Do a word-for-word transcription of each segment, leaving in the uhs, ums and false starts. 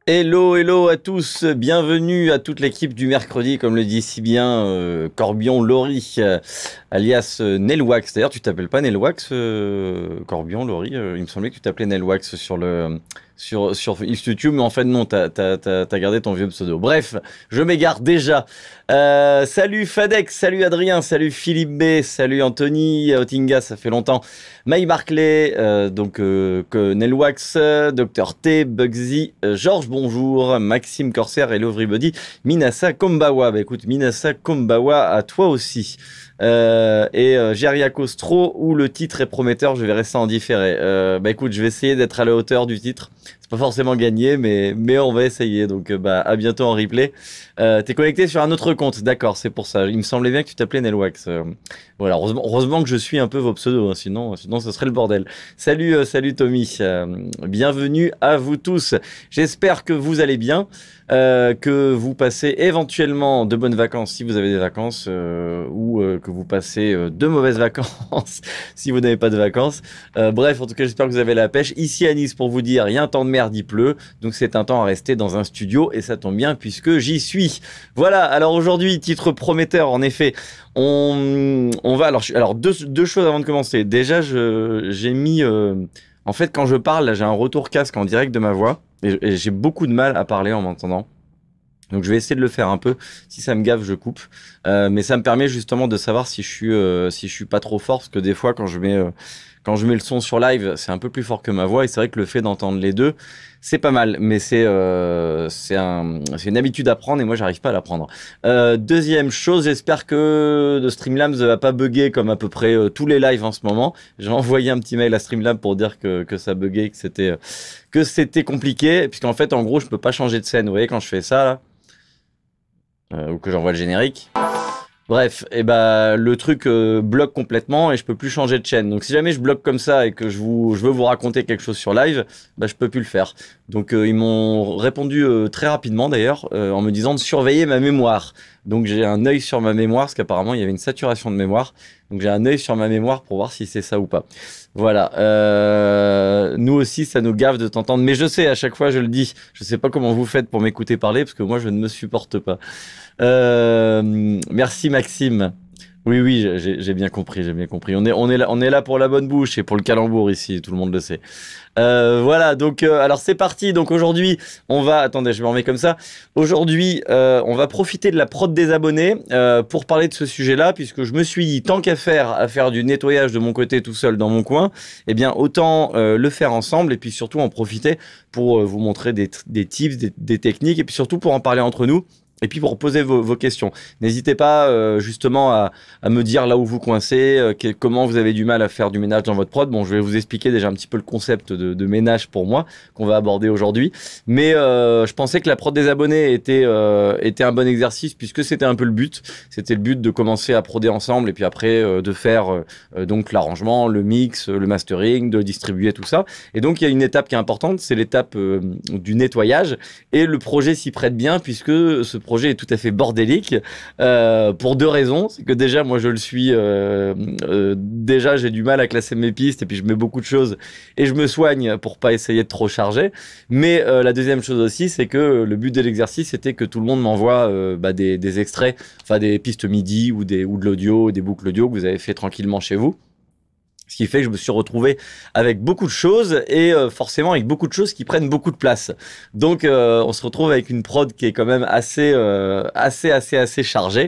Hello, hello à tous, bienvenue à toute l'équipe du mercredi, comme le dit si bien euh, Corbion Laurie, euh, alias euh, Nelwax. D'ailleurs, tu t'appelles pas Nelwax, euh, Corbion Laurie, euh, il me semblait que tu t'appelais Nelwax sur le sur sur YouTube, mais en fait non, t'as t'as t'as t'as gardé ton vieux pseudo. Bref, je m'égare déjà. Euh, salut Fadex, salut Adrien, salut Philippe B, salut Anthony Otinga, ça fait longtemps. Maï Barclay, euh, donc euh, que Nelwax, Docteur T, Bugsy, euh, Georges bonjour, Maxime Corsair, hello everybody, Minasa Kombawa. Bah écoute, Minasa Kombawa à toi aussi. Euh, et euh, Geriaco Stro, où le titre est prometteur, je verrai ça en différé. Euh, bah écoute, je vais essayer d'être à la hauteur du titre. C'est pas forcément gagné, mais mais on va essayer. Donc euh, bah à bientôt en replay. Euh, T'es connecté sur un autre compte, d'accord, c'est pour ça. Il me semblait bien que tu t'appelais Nelwax. Euh, voilà, heureusement, heureusement que je suis un peu vos pseudos, hein, sinon sinon ce serait le bordel. Salut, euh, salut Tommy, euh, bienvenue à vous tous. J'espère que vous allez bien. Euh, que vous passez éventuellement de bonnes vacances si vous avez des vacances euh, ou euh, que vous passez euh, de mauvaises vacances si vous n'avez pas de vacances. Euh, bref, en tout cas, j'espère que vous avez la pêche. Ici à Nice, pour vous dire, il y a un temps de merde, il pleut, donc c'est un temps à rester dans un studio et ça tombe bien puisque j'y suis. Voilà, alors aujourd'hui, titre prometteur, en effet, on, on va... Alors, je- alors deux, deux choses avant de commencer. Déjà, je, j'ai mis... euh, en fait, quand je parle, là, j'ai un retour casque en direct de ma voix. Et et j'ai beaucoup de mal à parler en m'entendant. Donc je vais essayer de le faire un peu. Si ça me gave, je coupe. Euh, mais ça me permet justement de savoir si je suis euh, si je suis pas trop fort, parce que des fois quand je mets euh, quand je mets le son sur live, c'est un peu plus fort que ma voix. Et c'est vrai que le fait d'entendre les deux, c'est pas mal. Mais c'est euh, c'est un c'est une habitude à prendre et moi j'arrive pas à la prendre. Euh, deuxième chose, j'espère que de Streamlabs va pas bugger comme à peu près euh, tous les lives en ce moment. J'ai envoyé un petit mail à Streamlabs pour dire que que ça buguait, que c'était euh, que c'était compliqué, puisqu'en fait en gros je peux pas changer de scène. Vous voyez quand je fais ça là. Euh, ou que j'envoie le générique. Bref, et bah le truc euh, bloque complètement et je peux plus changer de chaîne. Donc si jamais je bloque comme ça et que je vous je veux vous raconter quelque chose sur live, bah je peux plus le faire. Donc euh, ils m'ont répondu euh, très rapidement d'ailleurs euh, en me disant de surveiller ma mémoire. Donc j'ai un œil sur ma mémoire parce qu'apparemment il y avait une saturation de mémoire. Donc j'ai un œil sur ma mémoire pour voir si c'est ça ou pas. Voilà. Euh, nous aussi ça nous gave de t'entendre, mais je sais à chaque fois je le dis. Je sais pas comment vous faites pour m'écouter parler parce que moi je ne me supporte pas. Euh, merci Maxime. Oui, oui, j'ai j'ai bien compris, j'ai bien compris. On est, on est là, on est là pour la bonne bouche et pour le calembour ici, tout le monde le sait. Euh, voilà, donc euh, alors c'est parti. Donc aujourd'hui, on va, attendez, je me remets comme ça. Aujourd'hui, euh, on va profiter de la prod des abonnés euh, pour parler de ce sujet-là, puisque je me suis dit tant qu'à faire, à faire du nettoyage de mon côté tout seul dans mon coin, eh bien autant euh, le faire ensemble et puis surtout en profiter pour euh, vous montrer des, des tips, des, des techniques et puis surtout pour en parler entre nous. Et puis pour poser vos, vos questions, n'hésitez pas euh, justement à, à me dire là où vous coincez, euh, que- comment vous avez du mal à faire du ménage dans votre prod. Bon, je vais vous expliquer déjà un petit peu le concept de, de ménage pour moi qu'on va aborder aujourd'hui. Mais euh, je pensais que la prod des abonnés était euh, était un bon exercice puisque c'était un peu le but. C'était le but de commencer à proder ensemble et puis après euh, de faire euh, donc l'arrangement, le mix, le mastering, de distribuer tout ça. Et donc il y a une étape qui est importante, c'est l'étape euh, du nettoyage. Et le projet s'y prête bien puisque ce projet est tout à fait bordélique euh, pour deux raisons. C'est que déjà, moi, je le suis. Euh, euh, déjà, j'ai du mal à classer mes pistes et puis je mets beaucoup de choses et je me soigne pour pas essayer de trop charger. Mais euh, la deuxième chose aussi, c'est que le but de l'exercice était que tout le monde m'envoie euh, bah, des, des extraits, enfin des pistes MIDI ou, des, ou de l'audio, des boucles audio que vous avez fait tranquillement chez vous. Ce qui fait que je me suis retrouvé avec beaucoup de choses et euh, forcément avec beaucoup de choses qui prennent beaucoup de place. Donc euh, on se retrouve avec une prod qui est quand même assez, euh, assez, assez, assez chargée.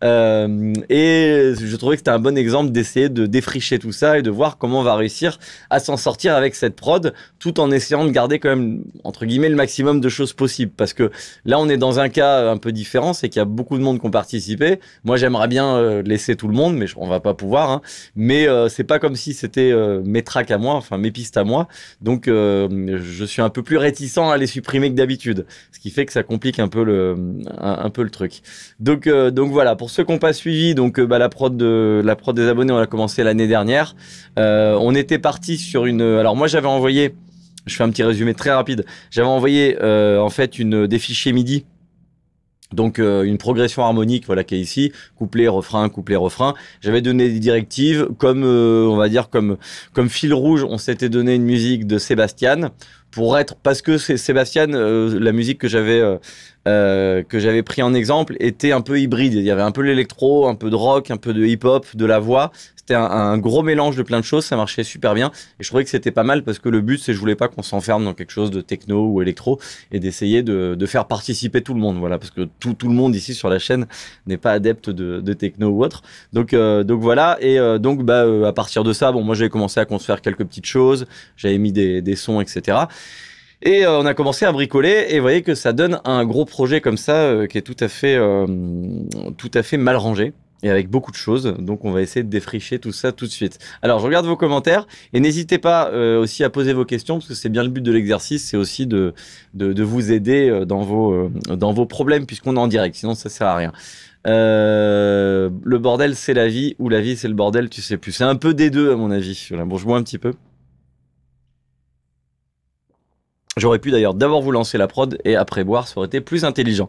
Euh, et je trouvais que c'était un bon exemple d'essayer de défricher tout ça et de voir comment on va réussir à s'en sortir avec cette prod, tout en essayant de garder quand même entre guillemets le maximum de choses possibles. Parce que là on est dans un cas un peu différent, c'est qu'il y a beaucoup de monde qui ont participé. Moi j'aimerais bien euh, laisser tout le monde, mais on va pas pouvoir. Hein. Mais euh, c'est pas comme si c'était euh, mes tracks à moi, enfin mes pistes à moi. Donc euh, je suis un peu plus réticent à les supprimer que d'habitude, ce qui fait que ça complique un peu le, un, un peu le truc. Donc euh, donc voilà, pour ceux qui n'ont pas suivi, donc euh, bah, la prod de la prod des abonnés, on l'a commencé l'année dernière. Euh, on était parti sur une. Alors moi j'avais envoyé, je fais un petit résumé très rapide. J'avais envoyé euh, en fait une des fichiers MIDI Donc euh, une progression harmonique, voilà, qui est ici, couplet, refrain, couplet, refrain. J'avais donné des directives, comme euh, on va dire comme comme fil rouge, on s'était donné une musique de Sébastien pour être, parce que c'est Sébastien, euh, la musique que j'avais euh, euh, que j'avais pris en exemple était un peu hybride. Il y avait un peu l'électro, un peu de rock, un peu de hip-hop, de la voix. C'était un, un gros mélange de plein de choses, ça marchait super bien et je trouvais que c'était pas mal parce que le but c'est je voulais pas qu'on s'enferme dans quelque chose de techno ou électro et d'essayer de, de faire participer tout le monde, voilà, parce que tout, tout le monde ici sur la chaîne n'est pas adepte de, de techno ou autre. Donc euh, donc voilà, et euh, donc bah euh, à partir de ça, bon moi j'avais commencé à construire quelques petites choses, j'avais mis des, des sons, et cetera. Et euh, on a commencé à bricoler et vous voyez que ça donne un gros projet comme ça euh, qui est tout à fait euh, tout à fait mal rangé et avec beaucoup de choses. Donc on va essayer de défricher tout ça tout de suite. Alors je regarde vos commentaires et n'hésitez pas euh, aussi à poser vos questions parce que c'est bien le but de l'exercice, c'est aussi de, de de vous aider dans vos euh, dans vos problèmes puisqu'on est en direct, sinon ça sert à rien. Euh, le bordel c'est la vie ou la vie c'est le bordel, tu sais plus. C'est un peu des deux à mon avis. Voilà, bon je bois un petit peu. J'aurais pu d'ailleurs d'abord vous lancer la prod et après boire, ça aurait été plus intelligent.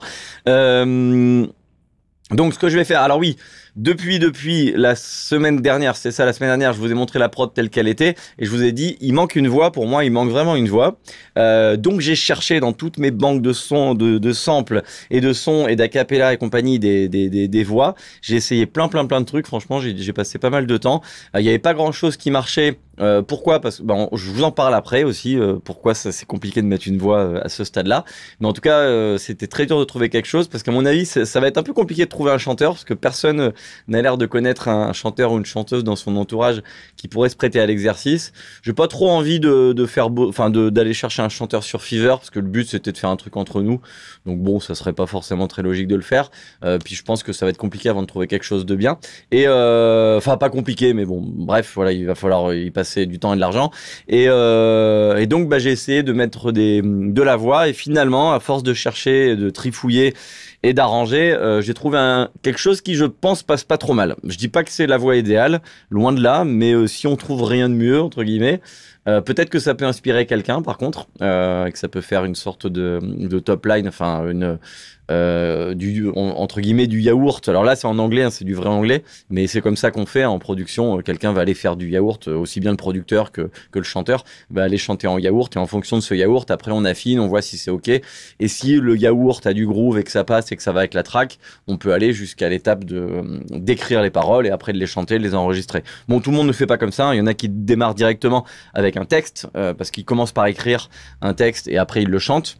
Euh, donc ce que je vais faire, alors oui, depuis depuis la semaine dernière, c'est ça la semaine dernière, je vous ai montré la prod telle qu'elle était et je vous ai dit il manque une voix, pour moi il manque vraiment une voix. Euh, donc j'ai cherché dans toutes mes banques de sons, de, de samples et de sons et d'acapella et compagnie des, des, des, des voix. J'ai essayé plein plein plein de trucs, franchement j'ai passé pas mal de temps. Il euh, n'y avait pas grand chose qui marchait. Euh, pourquoi? Parce que bon, je vous en parle après aussi. Euh, pourquoi ça c'est compliqué de mettre une voix euh, à ce stade-là. Mais en tout cas, euh, c'était très dur de trouver quelque chose parce qu'à mon avis, ça, ça va être un peu compliqué de trouver un chanteur parce que personne euh, n'a l'air de connaître un, un chanteur ou une chanteuse dans son entourage qui pourrait se prêter à l'exercice. J'ai pas trop envie de, de faire, enfin d'aller chercher un chanteur sur Fiverr parce que le but c'était de faire un truc entre nous. Donc bon, ça serait pas forcément très logique de le faire. Euh, puis je pense que ça va être compliqué avant de trouver quelque chose de bien. Et euh, enfin pas compliqué, mais bon, bref, voilà, il va falloir y passer du temps et de l'argent et, euh, et donc bah, j'ai essayé de mettre des, de la voix et finalement à force de chercher, de trifouiller et d'arranger, euh, j'ai trouvé un, quelque chose qui je pense passe pas trop mal. Je dis pas que c'est la voix idéale, loin de là, mais euh, si on trouve rien de mieux entre guillemets, euh, peut-être que ça peut inspirer quelqu'un par contre, euh, et que ça peut faire une sorte de, de top line, enfin une Euh, du entre guillemets du yaourt. Alors là c'est en anglais, hein, c'est du vrai anglais, mais c'est comme ça qu'on fait en production. Quelqu'un va aller faire du yaourt, aussi bien le producteur que, que le chanteur va aller chanter en yaourt et en fonction de ce yaourt après on affine, on voit si c'est ok et si le yaourt a du groove et que ça passe et que ça va avec la track, on peut aller jusqu'à l'étape de d'écrire les paroles et après de les chanter, de les enregistrer. Bon, tout le monde ne fait pas comme ça, hein. Il y en a qui démarrent directement avec un texte euh, parce qu'ils commencent par écrire un texte et après ils le chantent.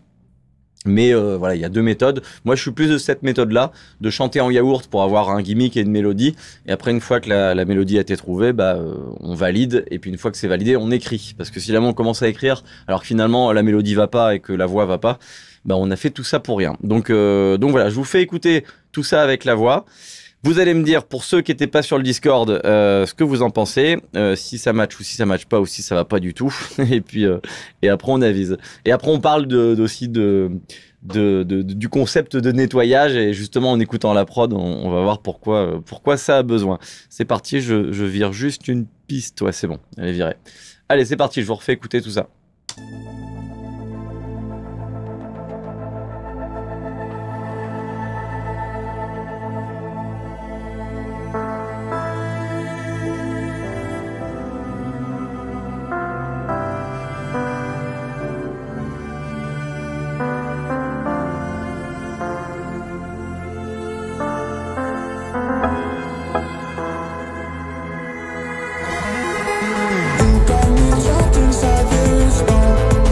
Mais euh, voilà, il y a deux méthodes. Moi, je suis plus de cette méthode-là, de chanter en yaourt pour avoir un gimmick et une mélodie. Et après, une fois que la, la mélodie a été trouvée, bah, euh, on valide. Et puis une fois que c'est validé, on écrit. Parce que si là, on commence à écrire, alors que finalement la mélodie va pas et que la voix va pas, bah, on a fait tout ça pour rien. Donc, euh, donc voilà, je vous fais écouter tout ça avec la voix. Vous allez me dire, pour ceux qui n'étaient pas sur le Discord, euh, ce que vous en pensez, euh, si ça match ou si ça match pas ou si ça va pas du tout. Et puis, euh, et après on avise. Et après on parle de, aussi de, de, de, de, du concept de nettoyage et justement en écoutant la prod, on, on va voir pourquoi, pourquoi ça a besoin. C'est parti, je, je vire juste une piste. Ouais, c'est bon, elle est virée. Allez, c'est parti, je vous refais écouter tout ça. You got me trapped inside this storm.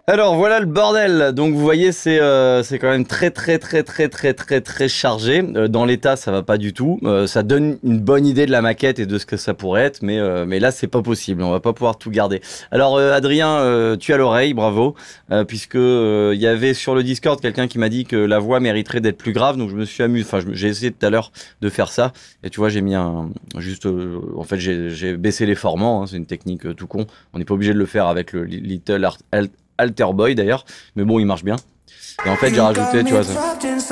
Alors voilà le bordel. Donc vous voyez, c'est euh, c'est quand même très très très très très très très chargé. Euh, dans l'état, ça va pas du tout. Euh, ça donne une bonne idée de la maquette et de ce que ça pourrait être, mais euh, mais là c'est pas possible. On va pas pouvoir tout garder. Alors euh, Adrien, euh, tu as l'oreille, bravo, euh, puisque euh, il y avait sur le Discord quelqu'un qui m'a dit que la voix mériterait d'être plus grave. Donc je me suis amusé. Enfin, j'ai essayé tout à l'heure de faire ça. Et tu vois, j'ai mis un juste. Euh, en fait, j'ai baissé les formants. Hein, c'est une technique euh, tout con. On n'est pas obligé de le faire avec le Little Art. Alter Boy d'ailleurs, mais bon, il marche bien. Et en fait, j'ai rajouté, tu vois ça.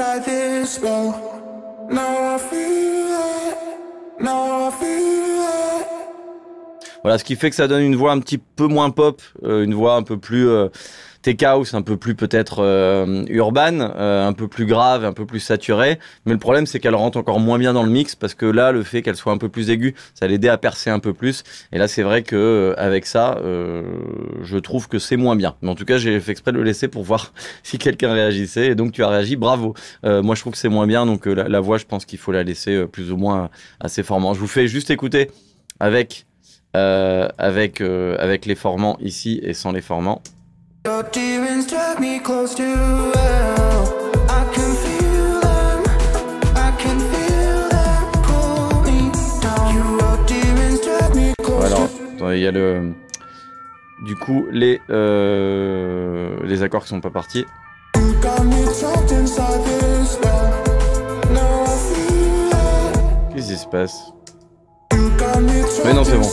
Voilà, ce qui fait que ça donne une voix un petit peu moins pop, euh, une voix un peu plus euh, tech house, un peu plus peut-être euh, urban, euh, un peu plus grave, un peu plus saturée. Mais le problème, c'est qu'elle rentre encore moins bien dans le mix parce que là, le fait qu'elle soit un peu plus aiguë, ça l'aidait à percer un peu plus. Et là, c'est vrai que euh, avec ça, euh, je trouve que c'est moins bien. Mais en tout cas, j'ai fait exprès de le laisser pour voir si quelqu'un réagissait. Et donc, tu as réagi, bravo. Euh, moi, je trouve que c'est moins bien. Donc, euh, la, la voix, je pense qu'il faut la laisser euh, plus ou moins assez formant. Je vous fais juste écouter avec, euh, avec, euh, avec les formants ici et sans les formants. Your demons drag me close to hell. I can feel them, I can feel them pull me down. Your demons drag me close to hell. Il y a le... Du coup, les, euh, les accords qui sont pas partis. Qu'est-ce qui se passe? Mais non, c'est bon.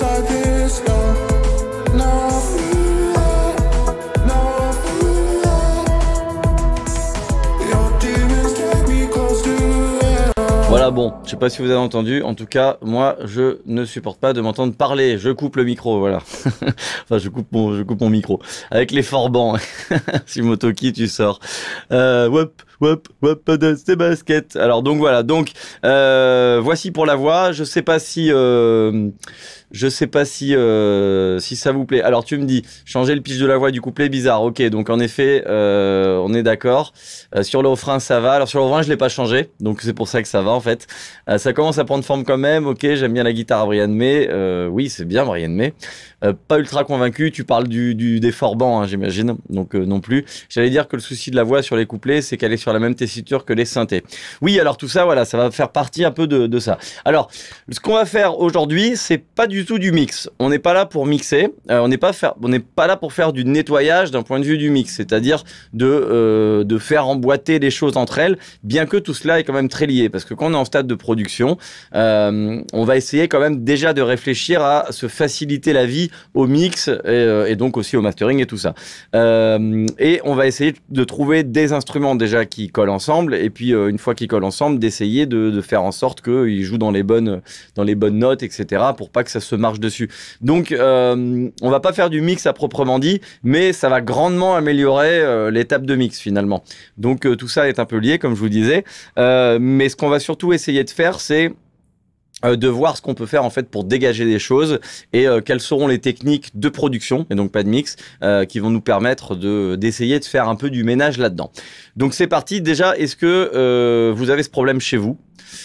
Voilà, bon, je sais pas si vous avez entendu, en tout cas, moi, je ne supporte pas de m'entendre parler, je coupe le micro, voilà. Enfin, je coupe mon, je coupe mon micro. Avec les forbans, si Motoki, tu sors. Euh, wop, wop, wop, de ces baskets. Alors, donc voilà, donc, euh, voici pour la voix, je sais pas si... Euh, Je sais pas si euh, si ça vous plaît. Alors tu me dis, changer le pitch de la voix du couplet, bizarre. Ok, donc en effet, euh, on est d'accord. Euh, sur le refrain, ça va. Alors sur le refrain, je l'ai pas changé, donc c'est pour ça que ça va en fait. Euh, ça commence à prendre forme quand même. Ok, j'aime bien la guitare à Brian May. Euh, oui, c'est bien Brian May. Euh, pas ultra convaincu. Tu parles du, du des forbans, hein, j'imagine. Donc euh, non plus. J'allais dire que le souci de la voix sur les couplets, c'est qu'elle est sur la même tessiture que les synthés. Oui, alors tout ça, voilà, ça va faire partie un peu de, de ça. Alors, ce qu'on va faire aujourd'hui, c'est pas du tout du mix. On n'est pas là pour mixer. Euh, on n'est pas faire, on n'est pas là pour faire du nettoyage d'un point de vue du mix, c'est-à-dire de euh, de faire emboîter les choses entre elles, bien que tout cela est quand même très lié, parce que quand on est en stade de production, euh, on va essayer quand même déjà de réfléchir à se faciliter la vie au mix et, euh, et donc aussi au mastering et tout ça. Euh, et on va essayer de trouver des instruments déjà qui collent ensemble, et puis euh, une fois qu'ils collent ensemble, d'essayer de, de faire en sorte qu'ils jouent dans les bonnes dans les bonnes notes, et cetera, pour pas que ça se marche dessus. Donc, euh, on va pas faire du mix à proprement dit, mais ça va grandement améliorer euh, l'étape de mix finalement. Donc, euh, tout ça est un peu lié, comme je vous disais. Euh, mais ce qu'on va surtout essayer de faire, c'est euh, de voir ce qu'on peut faire en fait pour dégager des choses et euh, quelles seront les techniques de production, et donc pas de mix, euh, qui vont nous permettre de d'essayer de faire un peu du ménage là-dedans. Donc, c'est parti. Déjà, est-ce que euh, vous avez ce problème chez vous ?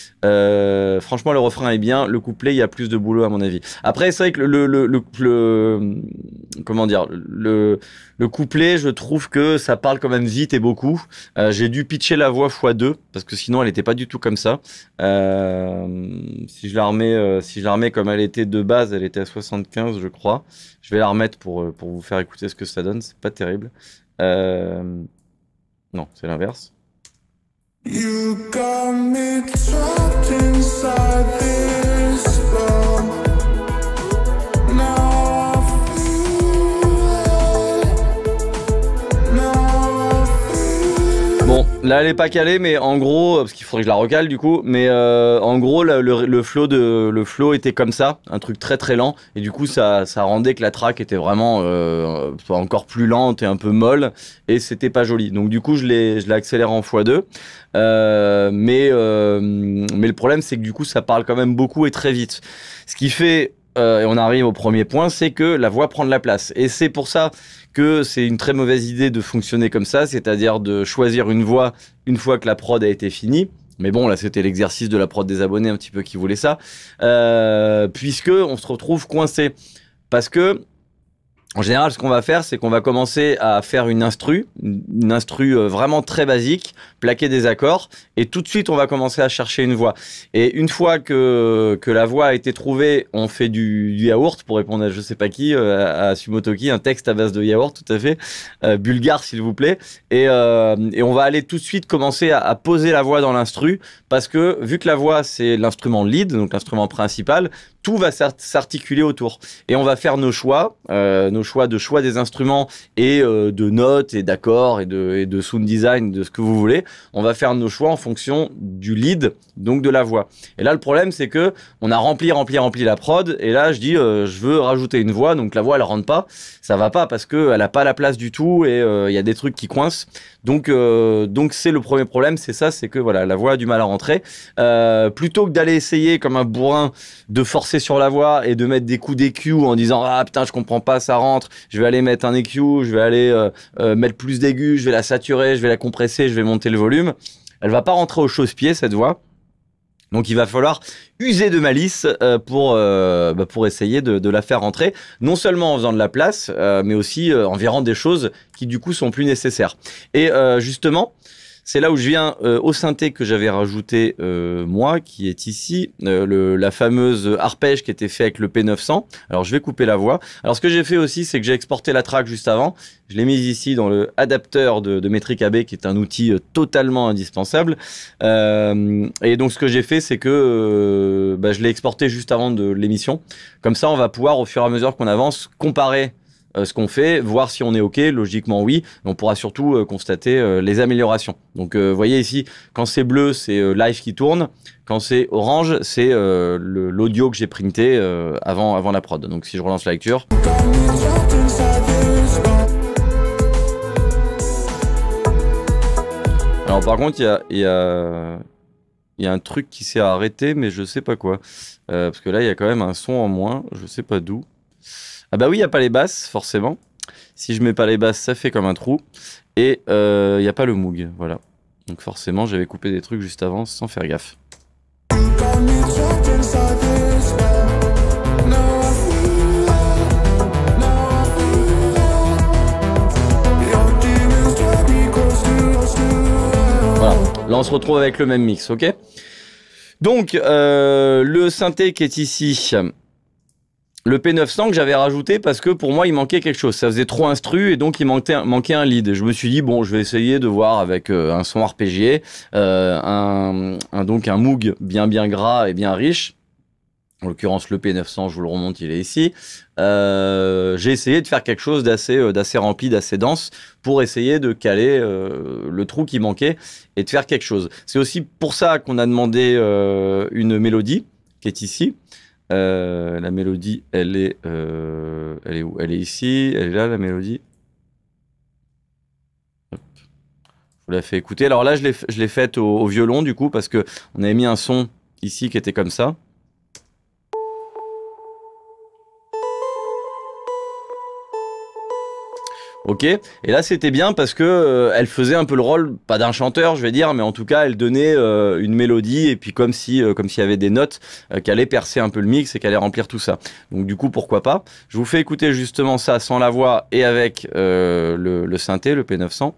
Euh, franchement, le refrain est bien. Le couplet, il y a plus de boulot à mon avis. Après, c'est vrai que le, le, le, le comment dire, le, le couplet, je trouve que ça parle quand même vite et beaucoup. Euh, j'ai dû pitcher la voix fois deux parce que sinon, elle n'était pas du tout comme ça. Euh, si je la remets, euh, si je la remets comme elle était de base, elle était à soixante-quinze, je crois. Je vais la remettre pour pour vous faire écouter ce que ça donne. C'est pas terrible. Euh, non, c'est l'inverse. You got me trapped inside this spell. Now I feel it. Now I feel it. Bon, là elle est pas calée, mais en gros, parce qu'il faudrait que je la recale du coup, mais euh, en gros le, le, le flow de le flow était comme ça, un truc très très lent, et du coup ça ça rendait que la track était vraiment euh, encore plus lente et un peu molle, et c'était pas joli. Donc du coup je l'ai je l'ai accéléré en fois deux. Euh, mais euh, mais le problème c'est que du coup ça parle quand même beaucoup et très vite, ce qui fait euh, et on arrive au premier point, c'est que la voix prend de la place, et c'est pour ça que c'est une très mauvaise idée de fonctionner comme ça, c'est-à-dire de choisir une voix une fois que la prod a été finie. Mais bon, là, c'était l'exercice de la prod des abonnés un petit peu qui voulait ça, euh, puisque on se retrouve coincé, parce que En général, ce qu'on va faire, c'est qu'on va commencer à faire une instru, une instru vraiment très basique, plaquer des accords, et tout de suite, on va commencer à chercher une voix. Et une fois que, que la voix a été trouvée, on fait du, du yaourt, pour répondre à je sais pas qui, à, à Sumotoki, un texte à base de yaourt, tout à fait, euh, bulgare s'il vous plaît, et, euh, et on va aller tout de suite commencer à, à poser la voix dans l'instru, parce que vu que la voix, c'est l'instrument lead, donc l'instrument principal, tout va s'articuler autour. Et on va faire nos choix, euh, nos choix de choix des instruments et euh, de notes et d'accords et de, et de sound design, de ce que vous voulez. On va faire nos choix en fonction du lead, donc de la voix. Et là, le problème, c'est que on a rempli, rempli, rempli la prod. Et là, je dis, euh, je veux rajouter une voix. Donc la voix, elle rentre pas. Ça va pas parce que elle a pas la place du tout et il euh, y a des trucs qui coincent. Donc, euh, donc c'est le premier problème, c'est ça, c'est que voilà, la voix a du mal à rentrer. Euh, plutôt que d'aller essayer comme un bourrin de forcer sur la voix et de mettre des coups d'E Q en disant ah putain je comprends pas, ça rentre, je vais aller mettre un E Q, je vais aller euh, euh, mettre plus d'aigus, je vais la saturer, je vais la compresser, je vais monter le volume. Elle va pas rentrer au chausse-pied cette voix. Donc il va falloir user de malice euh, pour, euh, bah, pour essayer de, de la faire rentrer, non seulement en faisant de la place, euh, mais aussi euh, en virant des choses qui du coup sont plus nécessaires. Et euh, justement, c'est là où je viens euh, au synthé que j'avais rajouté euh, moi, qui est ici, euh, le, la fameuse arpège qui était fait avec le P neuf cents. Alors je vais couper la voix. Alors ce que j'ai fait aussi, c'est que j'ai exporté la track juste avant. Je l'ai mise ici dans le adapteur de, de Metric A B, qui est un outil euh, totalement indispensable. Euh, et donc ce que j'ai fait, c'est que euh, bah, je l'ai exporté juste avant de l'émission. Comme ça, on va pouvoir, au fur et à mesure qu'on avance, comparer Euh, ce qu'on fait, voir si on est OK, logiquement oui, on pourra surtout euh, constater euh, les améliorations. Donc vous euh, voyez ici, quand c'est bleu, c'est euh, live qui tourne, quand c'est orange, c'est euh, l'audio que j'ai printé euh, avant, avant la prod. Donc si je relance la lecture... Alors par contre, il y a, y, a, y a un truc qui s'est arrêté, mais je sais pas quoi. Euh, parce que là, il y a quand même un son en moins, je sais pas d'où. Ah bah oui, il n'y a pas les basses, forcément. Si je mets pas les basses, ça fait comme un trou. Et il euh, n'y a pas le Moog, voilà. Donc forcément, j'avais coupé des trucs juste avant sans faire gaffe. Voilà, là on se retrouve avec le même mix, ok? Donc, euh, le synthé qui est ici... Le P neuf cents que j'avais rajouté parce que pour moi il manquait quelque chose, ça faisait trop instru et donc il manquait, manquait un lead. Je me suis dit bon je vais essayer de voir avec euh, un son arpégié, euh, un, un, donc un Moog bien bien gras et bien riche. En l'occurrence le P neuf cents, je vous le remonte, il est ici. Euh, j'ai essayé de faire quelque chose d'assez euh, d'assez rempli, d'assez dense pour essayer de caler euh, le trou qui manquait et de faire quelque chose. C'est aussi pour ça qu'on a demandé euh, une mélodie qui est ici. Euh, la mélodie, elle est, euh, elle est où? Elle est ici, elle est là, la mélodie. Hop. Je vous la fais écouter. Alors là, je l'ai faite au, au violon, du coup, parce que on avait mis un son ici qui était comme ça. Ok, et là c'était bien parce que euh, elle faisait un peu le rôle, pas d'un chanteur je vais dire, mais en tout cas elle donnait euh, une mélodie et puis comme si euh, comme s'il y avait des notes euh, qui allaient percer un peu le mix et qui allaient remplir tout ça. Donc du coup pourquoi pas. Je vous fais écouter justement ça sans la voix et avec euh, le, le synthé, le P neuf cents.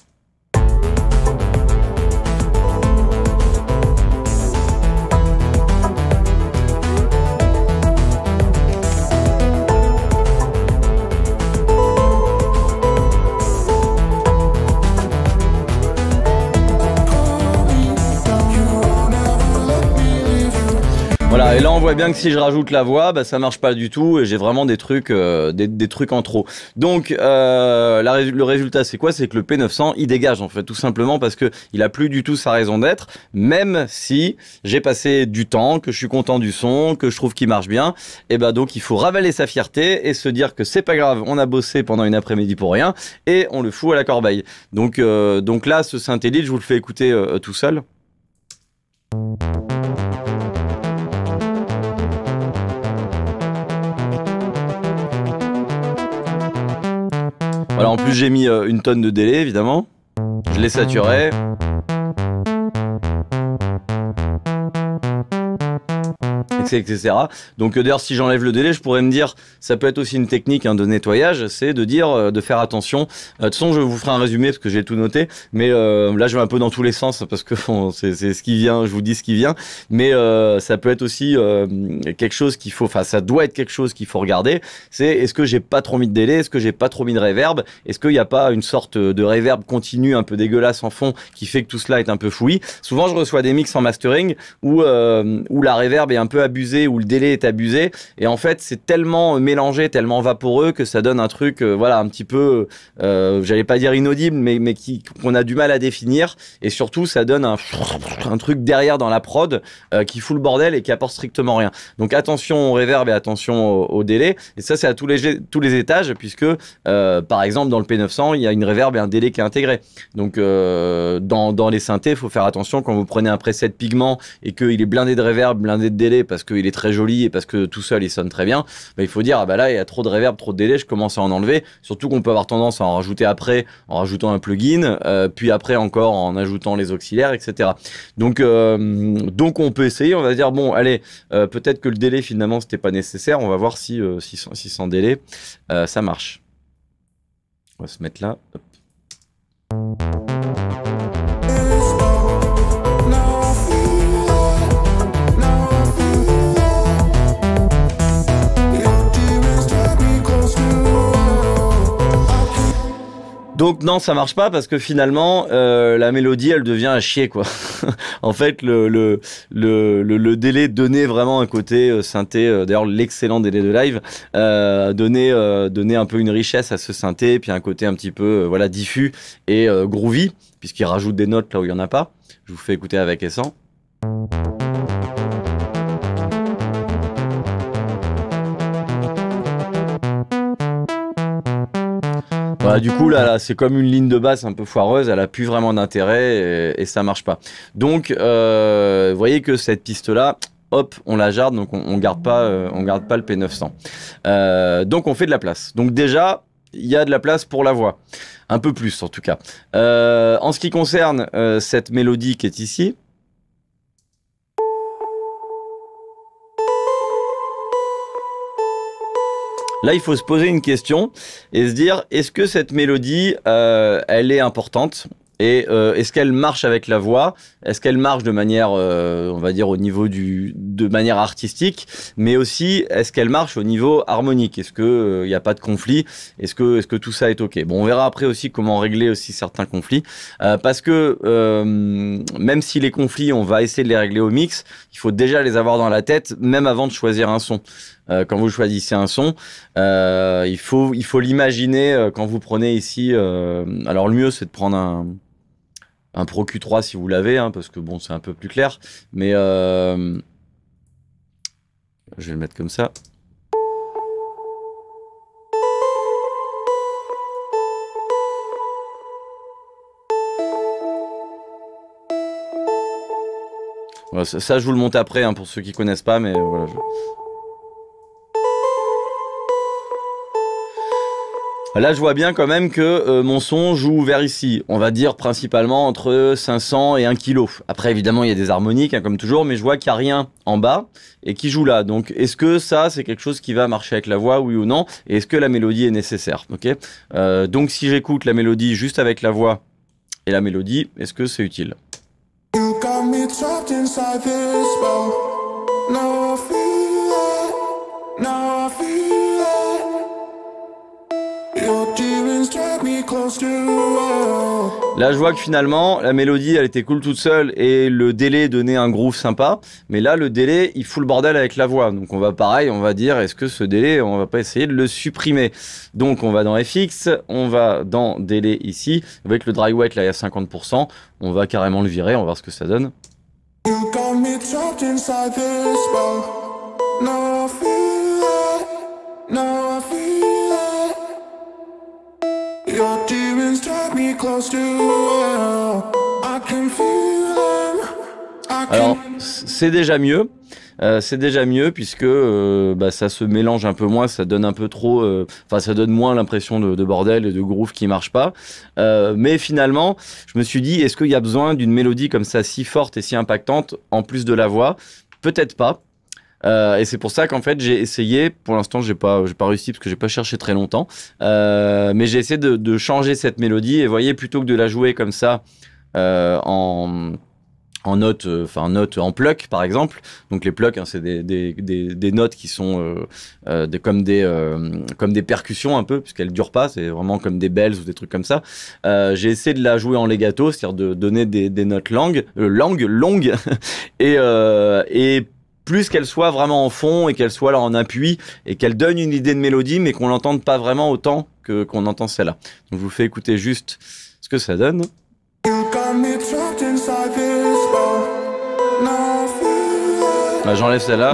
Voilà, et là on voit bien que si je rajoute la voix, bah, ça marche pas du tout et j'ai vraiment des trucs, euh, des, des trucs en trop. Donc euh, la, le résultat c'est quoi? C'est que le P neuf cents il dégage en fait, tout simplement parce que il a plus du tout sa raison d'être, même si j'ai passé du temps, que je suis content du son, que je trouve qu'il marche bien. Et bah donc il faut ravaler sa fierté et se dire que c'est pas grave, on a bossé pendant une après-midi pour rien et on le fout à la corbeille. Donc, euh, donc là ce synthé lead, je vous le fais écouter euh, tout seul. Voilà, en plus j'ai mis euh, une tonne de délai évidemment. Je l'ai saturé. mixer, et cetera. Donc euh, d'ailleurs, si j'enlève le délai, je pourrais me dire, ça peut être aussi une technique hein, de nettoyage, c'est de dire, euh, de faire attention. Euh, de toute façon, je vous ferai un résumé parce que j'ai tout noté, mais euh, là, je vais un peu dans tous les sens parce que bon, c'est ce qui vient, je vous dis ce qui vient. Mais euh, ça peut être aussi euh, quelque chose qu'il faut, enfin, ça doit être quelque chose qu'il faut regarder. C'est est-ce que j'ai pas trop mis de délai, est-ce que j'ai pas trop mis de reverb, est-ce qu'il n'y a pas une sorte de reverb continu un peu dégueulasse en fond qui fait que tout cela est un peu fouillis. Souvent, je reçois des mix en mastering où euh, où la reverb est un peu abusée, où le délai est abusé, et en fait, c'est tellement mélangé, tellement vaporeux que ça donne un truc, euh, voilà, un petit peu, euh, j'allais pas dire inaudible, mais mais qui qu'on a du mal à définir, et surtout, ça donne un un truc derrière dans la prod euh, qui fout le bordel et qui apporte strictement rien. Donc attention au reverb et attention au, au délai, et ça c'est à tous les tous les étages, puisque euh, par exemple dans le P neuf cents, il y a une reverb et un délai qui est intégré. Donc euh, dans dans les synthés, il faut faire attention quand vous prenez un preset pigment et qu'il est blindé de reverb, blindé de délai parce qu'il est très joli et parce que tout seul il sonne très bien, bah, il faut dire ah bah là il y a trop de reverb, trop de délai, je commence à en enlever. Surtout qu'on peut avoir tendance à en rajouter après en rajoutant un plugin, euh, puis après encore en ajoutant les auxiliaires, et cetera. Donc euh, donc on peut essayer, on va dire bon allez, euh, peut-être que le délai finalement c'était pas nécessaire, on va voir si euh, si, si sans délai euh, ça marche. On va se mettre là. Hop. Donc non, ça marche pas parce que finalement euh, la mélodie elle devient à chier quoi. En fait le le, le le le délai donnait vraiment un côté euh, synthé, euh, d'ailleurs l'excellent délai de live euh, donnait euh, donnait un peu une richesse à ce synthé, puis un côté un petit peu euh, voilà diffus et euh, groovy puisqu'il rajoute des notes là où il y en a pas. Je vous fais écouter avec et sans. Voilà, du coup là, là c'est comme une ligne de basse un peu foireuse, elle a plus vraiment d'intérêt et, et ça marche pas. Donc euh, vous voyez que cette piste là, hop, on la jarde, donc on, on garde pas, euh, on garde pas le P neuf cents. Euh, donc on fait de la place. Donc déjà il y a de la place pour la voix, un peu plus en tout cas. Euh, en ce qui concerne euh, cette mélodie qui est ici. Là, il faut se poser une question et se dire, est-ce que cette mélodie, euh, elle est importante et euh, est-ce qu'elle marche avec la voix? Est-ce qu'elle marche de manière, euh, on va dire, au niveau du, de manière artistique, mais aussi, est-ce qu'elle marche au niveau harmonique? Est-ce que il n'y a pas de conflit? Est-ce que, est-ce que tout ça est ok? Bon, on verra après aussi comment régler aussi certains conflits, euh, parce que euh, même si les conflits, on va essayer de les régler au mix, il faut déjà les avoir dans la tête, même avant de choisir un son. Euh, quand vous choisissez un son, euh, il faut il faut l'imaginer euh, quand vous prenez ici. Euh, alors le mieux c'est de prendre un un Pro Q trois si vous l'avez, hein, parce que bon c'est un peu plus clair. Mais euh, je vais le mettre comme ça. Voilà, ça, ça je vous le monte après hein, pour ceux qui connaissent pas, mais voilà. Je... Là, je vois bien quand même que euh, mon son joue vers ici. On va dire principalement entre cinq cents et un kilo. Après, évidemment, il y a des harmoniques, hein, comme toujours, mais je vois qu'il n'y a rien en bas et qui joue là. Donc, est-ce que ça, c'est quelque chose qui va marcher avec la voix, oui ou non? Et est-ce que la mélodie est nécessaire? Ok. Euh, donc, si j'écoute la mélodie juste avec la voix et la mélodie, est-ce que c'est utile? You got me trapped inside this spell. No, I feel it. No, I feel it. Là, je vois que finalement, la mélodie, elle était cool toute seule et le délai donnait un groove sympa. Mais là, le délai, il fout le bordel avec la voix. Donc, on va pareil, on va dire, est-ce que ce délai, on va pas essayer de le supprimer? Donc, on va dans F X, on va dans délai ici. Avec le dry wet, là, il y a cinquante pour cent. On va carrément le virer, on va voir ce que ça donne. You got me trapped inside this spell. No, I feel it. No, I feel it. Your demons drag me close to hell. I can feel them. I can... Alors, c'est déjà mieux. Euh, c'est déjà mieux puisque euh, bah, ça se mélange un peu moins, ça donne un peu trop, enfin euh, ça donne moins l'impression de, de bordel et de groove qui marche pas. Euh, mais finalement, je me suis dit, est-ce qu'il y a besoin d'une mélodie comme ça si forte et si impactante en plus de la voix? Peut-être pas. Euh, et c'est pour ça qu'en fait j'ai essayé, pour l'instant j'ai pas, j'ai pas réussi parce que j'ai pas cherché très longtemps, euh, mais j'ai essayé de, de changer cette mélodie et voyez, plutôt que de la jouer comme ça euh, en, en notes, enfin euh, notes en pluck par exemple, donc les plucks hein, c'est des, des, des, des notes qui sont euh, euh, des, comme, des, euh, comme des percussions un peu, puisqu'elles durent pas, c'est vraiment comme des bells ou des trucs comme ça. Euh, j'ai essayé de la jouer en legato, c'est-à-dire de donner des, des notes langues, euh, langues, longues, et, euh, et plus qu'elle soit vraiment en fond et qu'elle soit là en appui et qu'elle donne une idée de mélodie mais qu'on l'entende pas vraiment autant que qu'on entend celle-là. Donc je vous fais écouter juste ce que ça donne. Bah, j'enlève celle-là.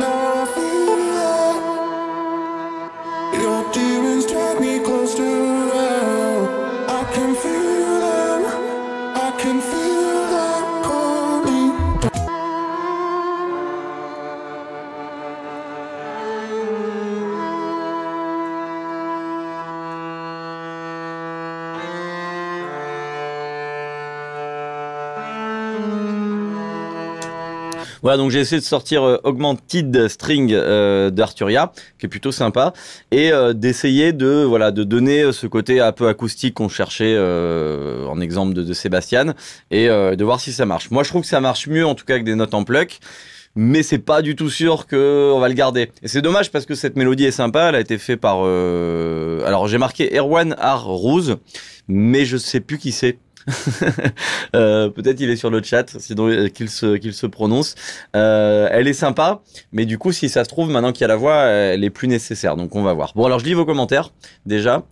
Voilà, donc j'ai essayé de sortir euh, Augmented String euh, d'Arturia, qui est plutôt sympa, et euh, d'essayer de voilà de donner ce côté un peu acoustique qu'on cherchait euh, en exemple de, de Sébastien, et euh, de voir si ça marche. Moi, je trouve que ça marche mieux, en tout cas avec des notes en pluck, mais c'est pas du tout sûr qu'on va le garder. Et c'est dommage parce que cette mélodie est sympa, elle a été faite par... Euh... Alors j'ai marqué Erwan Ar-Rouz, mais je sais plus qui c'est. euh, peut-être il est sur le chat, sinon euh, qu'il se, qu'il se prononce. Euh, elle est sympa, mais du coup, si ça se trouve, maintenant qu'il y a la voix, elle est plus nécessaire. Donc on va voir. Bon, alors je lis vos commentaires déjà.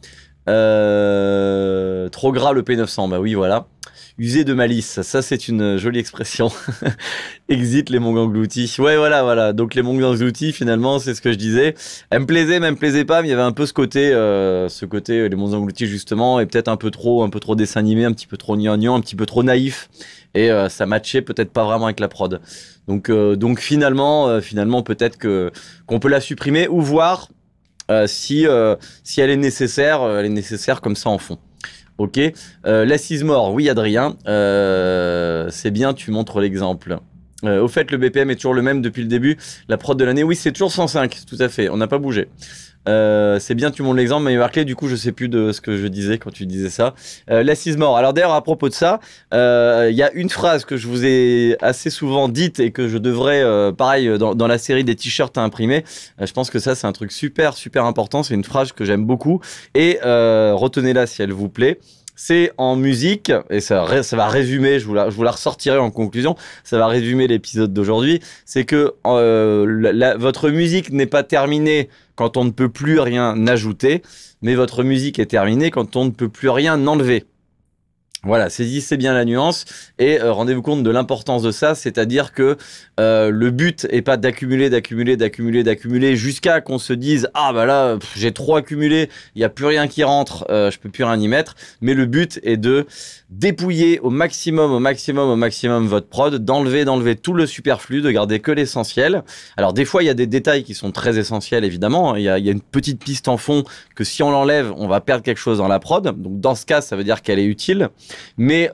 Euh, trop gras le P neuf cents, bah oui, voilà. User de malice, ça c'est une jolie expression. Exit les mongs engloutis. Ouais, voilà, voilà. Donc les mongs engloutis, finalement, c'est ce que je disais. Elle me plaisait, mais elle me plaisait pas, mais il y avait un peu ce côté, euh, ce côté, euh, les mongs engloutis justement, et peut-être un peu trop, un peu trop dessin animé, un petit peu trop gnangnan, un petit peu trop naïf, et euh, ça matchait peut-être pas vraiment avec la prod. Donc, euh, donc finalement, euh, finalement, peut-être que qu'on peut la supprimer ou voir euh, si euh, si elle est nécessaire, euh, elle est nécessaire comme ça en fond. Ok, euh, l'assise mort, oui Adrien, euh, c'est bien, tu montres l'exemple. Euh, au fait, le B P M est toujours le même depuis le début, la prod de l'année, oui c'est toujours cent cinq, tout à fait, on n'a pas bougé. Euh, c'est bien, tu montres l'exemple, mais marqué, du coup je sais plus de ce que je disais quand tu disais ça. Euh, l'assise mort, alors d'ailleurs à propos de ça, il euh, y a une phrase que je vous ai assez souvent dite et que je devrais, euh, pareil, dans, dans la série des t-shirts à imprimer, euh, je pense que ça c'est un truc super super important, c'est une phrase que j'aime beaucoup, et euh, retenez-la si elle vous plaît. C'est en musique, et ça, ça va résumer, je vous, la, je vous la ressortirai en conclusion, ça va résumer l'épisode d'aujourd'hui, c'est que euh, la, la, votre musique n'est pas terminée quand on ne peut plus rien ajouter, mais votre musique est terminée quand on ne peut plus rien enlever. Voilà, saisissez bien la nuance et euh, rendez-vous compte de l'importance de ça, c'est-à-dire que euh, le but est pas d'accumuler, d'accumuler, d'accumuler, d'accumuler jusqu'à qu'on se dise « Ah bah là, j'ai trop accumulé, il n'y a plus rien qui rentre, euh, je peux plus rien y mettre », mais le but est de dépouiller au maximum, au maximum, au maximum votre prod, d'enlever, d'enlever tout le superflu, de garder que l'essentiel. Alors des fois, il y a des détails qui sont très essentiels, évidemment, il y a, il y a une petite piste en fond que si on l'enlève, on va perdre quelque chose dans la prod, donc dans ce cas, ça veut dire qu'elle est utile. Mais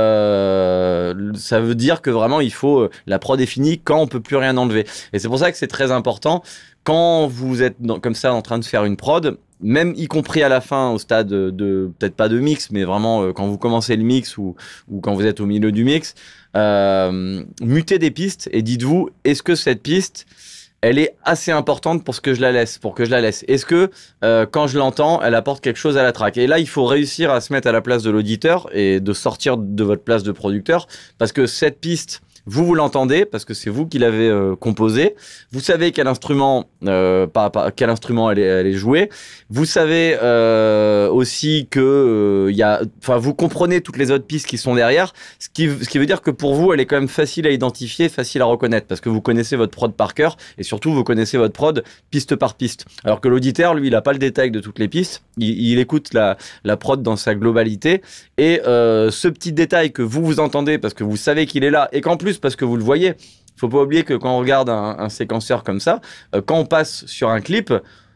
euh, ça veut dire que vraiment il faut la prod est finie quand on peut plus rien enlever. Et c'est pour ça que c'est très important quand vous êtes dans, comme ça en train de faire une prod, même y compris à la fin au stade de, de peut-être pas de mix, mais vraiment euh, quand vous commencez le mix ou, ou quand vous êtes au milieu du mix, euh, mutez des pistes et dites-vous est-ce que cette piste elle est assez importante pour ce que je la laisse, pour que je la laisse. Est-ce que euh, quand je l'entends, elle apporte quelque chose à la track? Et là, il faut réussir à se mettre à la place de l'auditeur et de sortir de votre place de producteur, parce que cette piste, vous vous l'entendez parce que c'est vous qui l'avez euh, composée. Vous savez quel instrument, euh, pas, pas, quel instrument elle est, elle est jouée. Vous savez euh, aussi que euh, y a, enfin, vous comprenez toutes les autres pistes qui sont derrière. Ce qui, ce qui veut dire que pour vous, elle est quand même facile à identifier, facile à reconnaître parce que vous connaissez votre prod par cœur et surtout vous connaissez votre prod piste par piste. Alors que l'auditeur, lui, il a pas le détail de toutes les pistes. Il, il écoute la, la prod dans sa globalité et euh, ce petit détail que vous vous entendez parce que vous savez qu'il est là et qu'en plus parce que vous le voyez. Faut pas oublier que quand on regarde un, un séquenceur comme ça, euh, quand on passe sur un clip,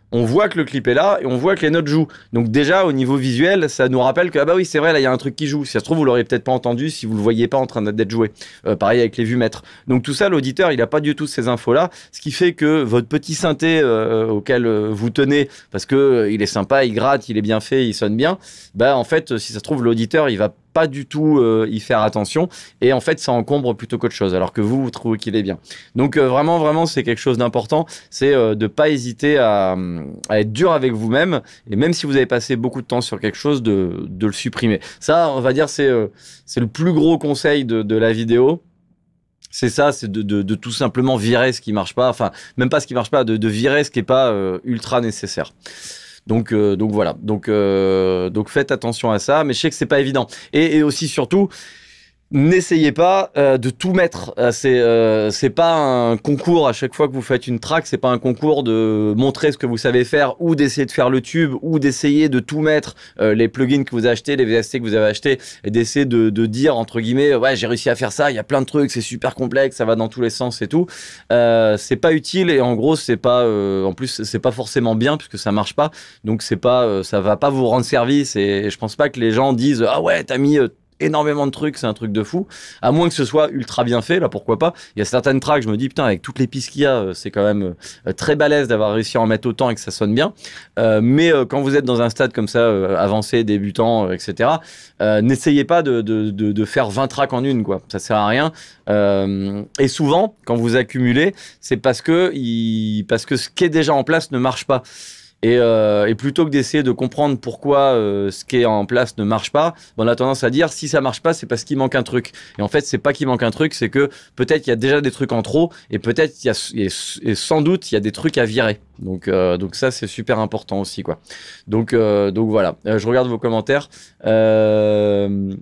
on voit que le clip est là et on voit que les notes jouent. Donc déjà, au niveau visuel, ça nous rappelle que, ah bah oui, c'est vrai, là, il y a un truc qui joue. Si ça se trouve, vous l'auriez peut-être pas entendu si vous le voyez pas en train d'être joué. Euh, pareil avec les vues-mètres. Donc tout ça, l'auditeur, il a pas du tout ces infos-là, ce qui fait que votre petit synthé euh, auquel euh, vous tenez, parce que euh, il est sympa, il gratte, il est bien fait, il sonne bien, bah en fait, si ça se trouve, l'auditeur, il va pas du tout euh, y faire attention et en fait ça encombre plutôt qu'autre chose alors que vous vous trouvez qu'il est bien. Donc euh, vraiment vraiment c'est quelque chose d'important, c'est euh, de pas hésiter à, à être dur avec vous-même et même si vous avez passé beaucoup de temps sur quelque chose de, de le supprimer. Ça on va dire c'est euh, c'est le plus gros conseil de, de la vidéo. C'est ça, c'est de, de, de tout simplement virer ce qui marche pas, enfin même pas ce qui marche pas, de, de virer ce qui est pas euh, ultra nécessaire. Donc, euh, donc voilà. Donc, euh, donc faites attention à ça. Mais je sais que c'est pas évident. Et, et aussi surtout, n'essayez pas euh, de tout mettre. Euh, c'est euh, c'est pas un concours à chaque fois que vous faites une track. C'est pas un concours de montrer ce que vous savez faire ou d'essayer de faire le tube ou d'essayer de tout mettre, euh, les plugins que vous avez achetés, les V S T que vous avez achetés et d'essayer de, de dire entre guillemets ouais j'ai réussi à faire ça. Il y a plein de trucs, c'est super complexe, ça va dans tous les sens et tout. Euh, c'est pas utile et en gros c'est pas euh, en plus c'est pas forcément bien puisque ça marche pas. Donc c'est pas euh, ça va pas vous rendre service et, et je pense pas que les gens disent ah ouais t'as mis euh, énormément de trucs, c'est un truc de fou, à moins que ce soit ultra bien fait, là pourquoi pas. Il y a certaines tracks, je me dis putain avec toutes les pistes qu'il y a, c'est quand même euh, très balèze d'avoir réussi à en mettre autant et que ça sonne bien, euh, mais euh, quand vous êtes dans un stade comme ça, euh, avancé, débutant, euh, et cetera, euh, n'essayez pas de, de, de, de faire vingt tracks en une, quoi, ça sert à rien. Euh, et souvent, quand vous accumulez, c'est parce que, il, parce que ce qui est déjà en place ne marche pas. Et, euh, et plutôt que d'essayer de comprendre pourquoi euh, ce qui est en place ne marche pas, on a tendance à dire si ça marche pas, c'est parce qu'il manque un truc. Et en fait, c'est pas qu'il manque un truc, c'est que peut-être qu'il y a déjà des trucs en trop et peut-être qu'il y a et, et sans doute il y a des trucs à virer. Donc euh, donc ça c'est super important aussi quoi. Donc euh, donc voilà. Euh, je regarde vos commentaires. Euh...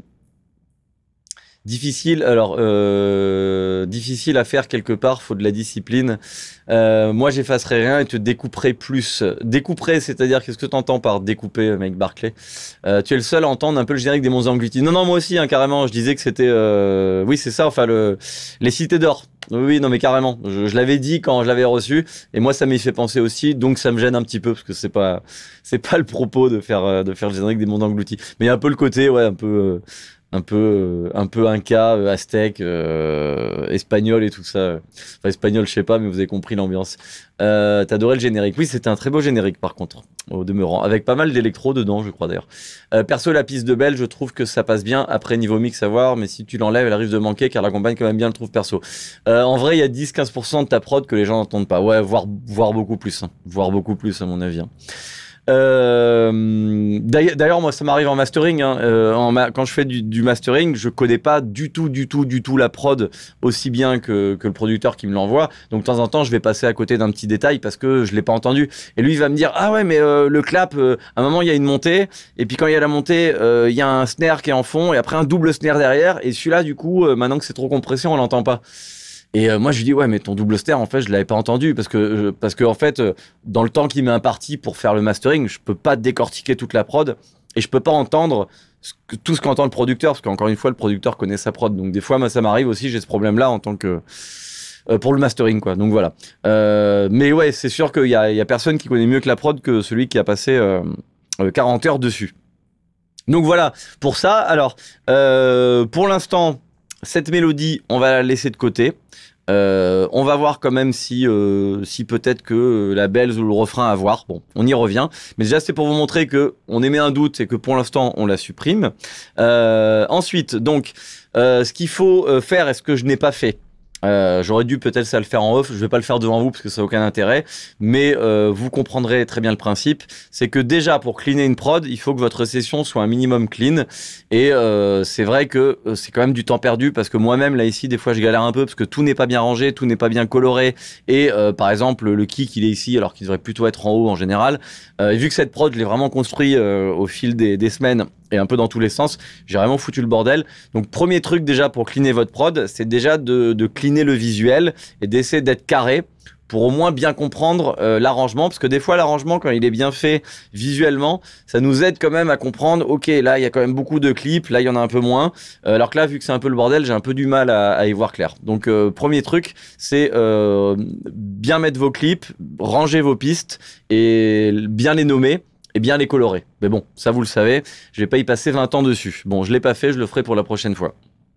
Difficile, alors euh, difficile à faire quelque part, faut de la discipline. Euh, moi, j'effacerai rien et te découperai plus. Découperai, c'est-à-dire qu'est-ce que tu entends par découper, mec Barclay? euh, Tu es le seul à entendre un peu le générique des Monts Engloutis. Non, non, moi aussi, hein, carrément. Je disais que c'était, euh, oui, c'est ça. Enfin, le les Cités d'Or. Oui, non, mais carrément. Je, je l'avais dit quand je l'avais reçu, et moi, ça m'y fait penser aussi. Donc, ça me gêne un petit peu parce que c'est pas, c'est pas le propos de faire, de faire le générique des Monts Engloutis. Mais il y a un peu le côté, ouais, un peu. Euh, un peu un peu inca, euh, aztèque, euh, espagnol et tout ça. Enfin espagnol je sais pas mais vous avez compris l'ambiance. Euh, t'adorais le générique? Oui c'était un très beau générique par contre au demeurant avec pas mal d'électro dedans je crois d'ailleurs. Euh, perso la piste de Belle je trouve que ça passe bien, après niveau mix à voir mais si tu l'enlèves elle arrive de manquer car la compagne quand même bien le trouve perso. Euh, en vrai il y a dix à quinze pour cent de ta prod que les gens n'entendent pas, ouais voire, voire beaucoup plus hein. Voire beaucoup plus à mon avis hein. Euh, D'ailleurs, moi, ça m'arrive en mastering. Hein. Euh, en ma quand je fais du, du mastering, je connais pas du tout, du tout, du tout la prod aussi bien que, que le producteur qui me l'envoie. Donc, de temps en temps, je vais passer à côté d'un petit détail parce que je l'ai pas entendu. Et lui, il va me dire, ah ouais, mais euh, le clap, euh, à un moment, il y a une montée. Et puis, quand il y a la montée, euh, il y a un snare qui est en fond et après un double snare derrière. Et celui-là, du coup, euh, maintenant que c'est trop compressé, on l'entend pas. Et euh, moi je lui dis ouais mais ton double snare en fait je l'avais pas entendu parce que euh, parce que en fait euh, dans le temps qu'il m'est imparti pour faire le mastering je peux pas décortiquer toute la prod et je peux pas entendre ce que, tout ce qu'entend le producteur parce qu'encore une fois le producteur connaît sa prod donc des fois moi ça m'arrive aussi j'ai ce problème là en tant que euh, pour le mastering quoi donc voilà euh, mais ouais c'est sûr qu'il y a, il y a personne qui connaît mieux que la prod que celui qui a passé euh, quarante heures dessus donc voilà pour ça alors euh, pour l'instant cette mélodie, on va la laisser de côté. Euh, on va voir quand même si, euh, si peut-être que la bells ou le refrain à voir. Bon, on y revient. Mais déjà, c'est pour vous montrer que on émet un doute et que pour l'instant, on la supprime. Euh, ensuite, donc, euh, ce qu'il faut faire, est-ce que je n'ai pas fait? Euh, j'aurais dû peut-être ça le faire en off, je vais pas le faire devant vous parce que ça n'a aucun intérêt, mais euh, vous comprendrez très bien le principe, c'est que déjà pour cleaner une prod, il faut que votre session soit un minimum clean, et euh, c'est vrai que euh, c'est quand même du temps perdu, parce que moi-même là ici des fois je galère un peu, parce que tout n'est pas bien rangé, tout n'est pas bien coloré, et euh, par exemple le kick il est ici alors qu'il devrait plutôt être en haut en général, euh, et vu que cette prod je l'ai vraiment construit euh, au fil des, des semaines, et un peu dans tous les sens, j'ai vraiment foutu le bordel. Donc premier truc déjà pour cleaner votre prod, c'est déjà de, de cleaner cleaner le visuel et d'essayer d'être carré pour au moins bien comprendre euh, l'arrangement, parce que des fois l'arrangement, quand il est bien fait visuellement, ça nous aide quand même à comprendre, ok, là il y a quand même beaucoup de clips, là il y en a un peu moins, euh, alors que là, vu que c'est un peu le bordel, j'ai un peu du mal à, à y voir clair. Donc euh, premier truc, c'est euh, bien mettre vos clips, ranger vos pistes et bien les nommer et bien les colorer. Mais bon, ça vous le savez, je vais pas y passer vingt ans dessus. Bon, je l'ai pas fait, je le ferai pour la prochaine fois.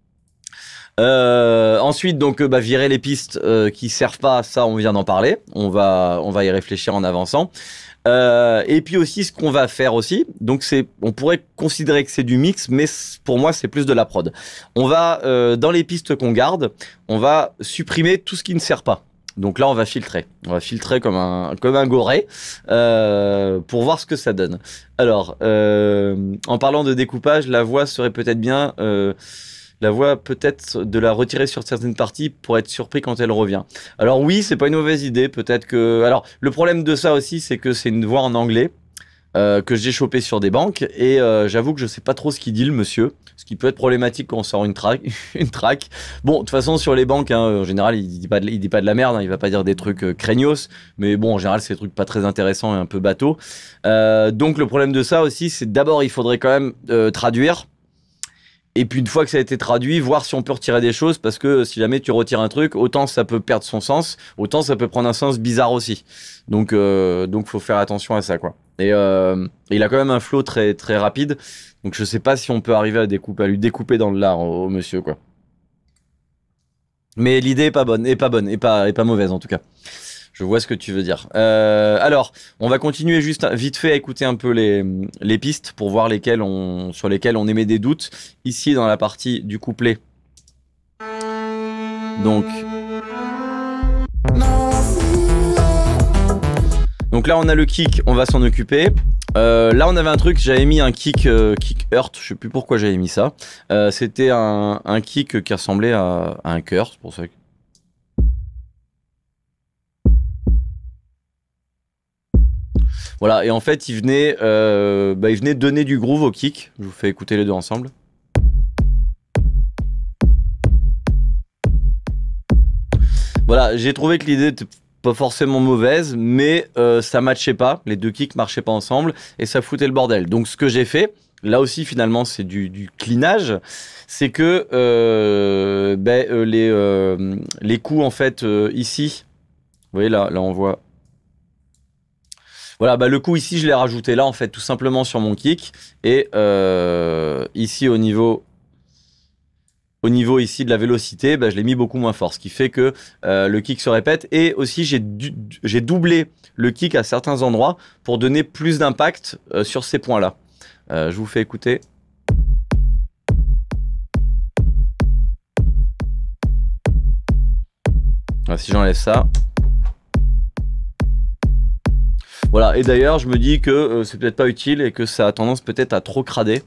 Euh, ensuite, donc, bah, virer les pistes euh, qui servent pas, ça, on vient d'en parler. On va, on va y réfléchir en avançant. Euh, et puis aussi, ce qu'on va faire aussi, donc c'est, on pourrait considérer que c'est du mix, mais pour moi, c'est plus de la prod. On va, euh, dans les pistes qu'on garde, on va supprimer tout ce qui ne sert pas. Donc là, on va filtrer. On va filtrer comme un, comme un goré euh, pour voir ce que ça donne. Alors, euh, en parlant de découpage, la voix serait peut-être bien... Euh, la voix peut-être de la retirer sur certaines parties pour être surpris quand elle revient. Alors oui, c'est pas une mauvaise idée, peut-être que... Alors, le problème de ça aussi, c'est que c'est une voix en anglais euh, que j'ai chopé sur des banques et euh, j'avoue que je sais pas trop ce qu'il dit le monsieur, ce qui peut être problématique quand on sort une track. une track. Bon, de toute façon, sur les banques, hein, en général, il dit pas de, il dit pas de la merde, hein, il va pas dire des trucs euh, craignos, mais bon, en général, c'est des trucs pas très intéressants et un peu bateaux. Euh, donc le problème de ça aussi, c'est d'abord, il faudrait quand même euh, traduire. Et puis une fois que ça a été traduit, voir si on peut retirer des choses, parce que si jamais tu retires un truc, autant ça peut perdre son sens, autant ça peut prendre un sens bizarre aussi. Donc euh, donc faut faire attention à ça, quoi. Et euh, il a quand même un flow très très rapide, donc je sais pas si on peut arriver à découper, à lui découper dans le lard au, au monsieur, quoi. Mais l'idée est pas bonne, est pas bonne, est pas est pas mauvaise en tout cas. Je vois ce que tu veux dire. Euh, alors, on va continuer juste vite fait à écouter un peu les, les pistes pour voir lesquelles on, sur lesquelles on émet des doutes. Ici, dans la partie du couplet. Donc, donc là, on a le kick, on va s'en occuper. Euh, là, on avait un truc, j'avais mis un kick, euh, kick hurt, je sais plus pourquoi j'avais mis ça. Euh, C'était un, un kick qui ressemblait à, à un cœur, c'est pour ça que... Voilà, et en fait, il venait, euh, bah, il venait donner du groove au kick. Je vous fais écouter les deux ensemble. Voilà, j'ai trouvé que l'idée était pas forcément mauvaise, mais euh, ça matchait pas. Les deux kicks marchaient pas ensemble et ça foutait le bordel. Donc, ce que j'ai fait, là aussi, finalement, c'est du, du cleanage. C'est que euh, bah, euh, les, euh, les coups, en fait, euh, ici, vous voyez, là, là, on voit... Voilà, bah le coup ici, je l'ai rajouté là, en fait, tout simplement sur mon kick. Et euh, ici, au niveau, au niveau ici de la vélocité, bah, je l'ai mis beaucoup moins fort. Ce qui fait que euh, le kick se répète. Et aussi, j'ai j'ai doublé le kick à certains endroits pour donner plus d'impact euh, sur ces points-là. Euh, je vous fais écouter. Voilà, si j'enlève ça... Voilà, et d'ailleurs, je me dis que euh, c'est peut-être pas utile et que ça a tendance peut-être à trop crader.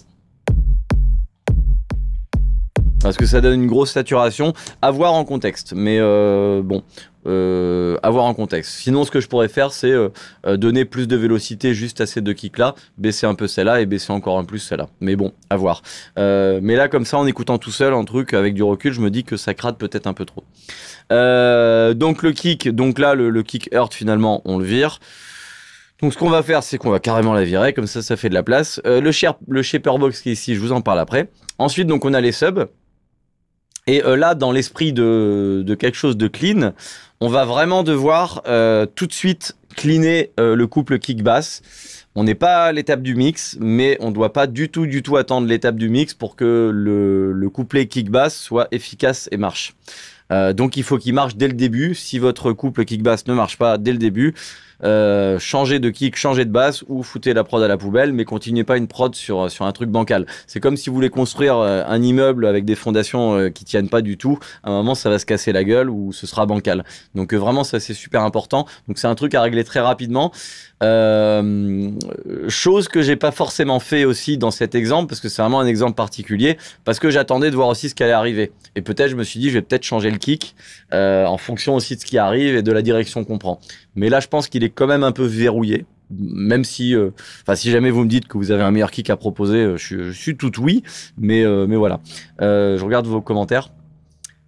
Parce que ça donne une grosse saturation, à voir en contexte. Mais euh, bon, euh, à voir en contexte. Sinon, ce que je pourrais faire, c'est euh, donner plus de vélocité juste à ces deux kicks-là, baisser un peu celle-là et baisser encore un plus celle-là. Mais bon, à voir. Euh, mais là, comme ça, en écoutant tout seul un truc avec du recul, je me dis que ça crade peut-être un peu trop. Euh, donc le kick, donc là, le, le kick hurt, finalement, on le vire. Donc ce qu'on va faire, c'est qu'on va carrément la virer, comme ça, ça fait de la place. Euh, le, le shaper box qui est ici, je vous en parle après. Ensuite, donc on a les subs. Et euh, là, dans l'esprit de, de quelque chose de clean, on va vraiment devoir euh, tout de suite cleaner euh, le couple kick-bass. On n'est pas à l'étape du mix, mais on ne doit pas du tout, du tout attendre l'étape du mix pour que le, le couplet kick-bass soit efficace et marche. Euh, donc il faut qu'il marche dès le début. Si votre couple kick-bass ne marche pas dès le début, Euh, changez de kick, changez de basse ou foutez la prod à la poubelle, mais continuez pas une prod sur, sur un truc bancal. C'est comme si vous voulez construire euh, un immeuble avec des fondations euh, qui tiennent pas du tout. À un moment, ça va se casser la gueule ou ce sera bancal. Donc euh, vraiment, ça c'est super important. Donc c'est un truc à régler très rapidement. Euh, chose que j'ai pas forcément fait aussi dans cet exemple, parce que c'est vraiment un exemple particulier, parce que j'attendais de voir aussi ce qui allait arriver. Et peut-être, je me suis dit, je vais peut-être changer le kick euh, en fonction aussi de ce qui arrive et de la direction qu'on prend. Mais là, je pense qu'il est quand même un peu verrouillé. Même si, euh, enfin, si jamais vous me dites que vous avez un meilleur kick à proposer, euh, je, suis, je suis tout oui. Mais, euh, mais voilà. Euh, je regarde vos commentaires.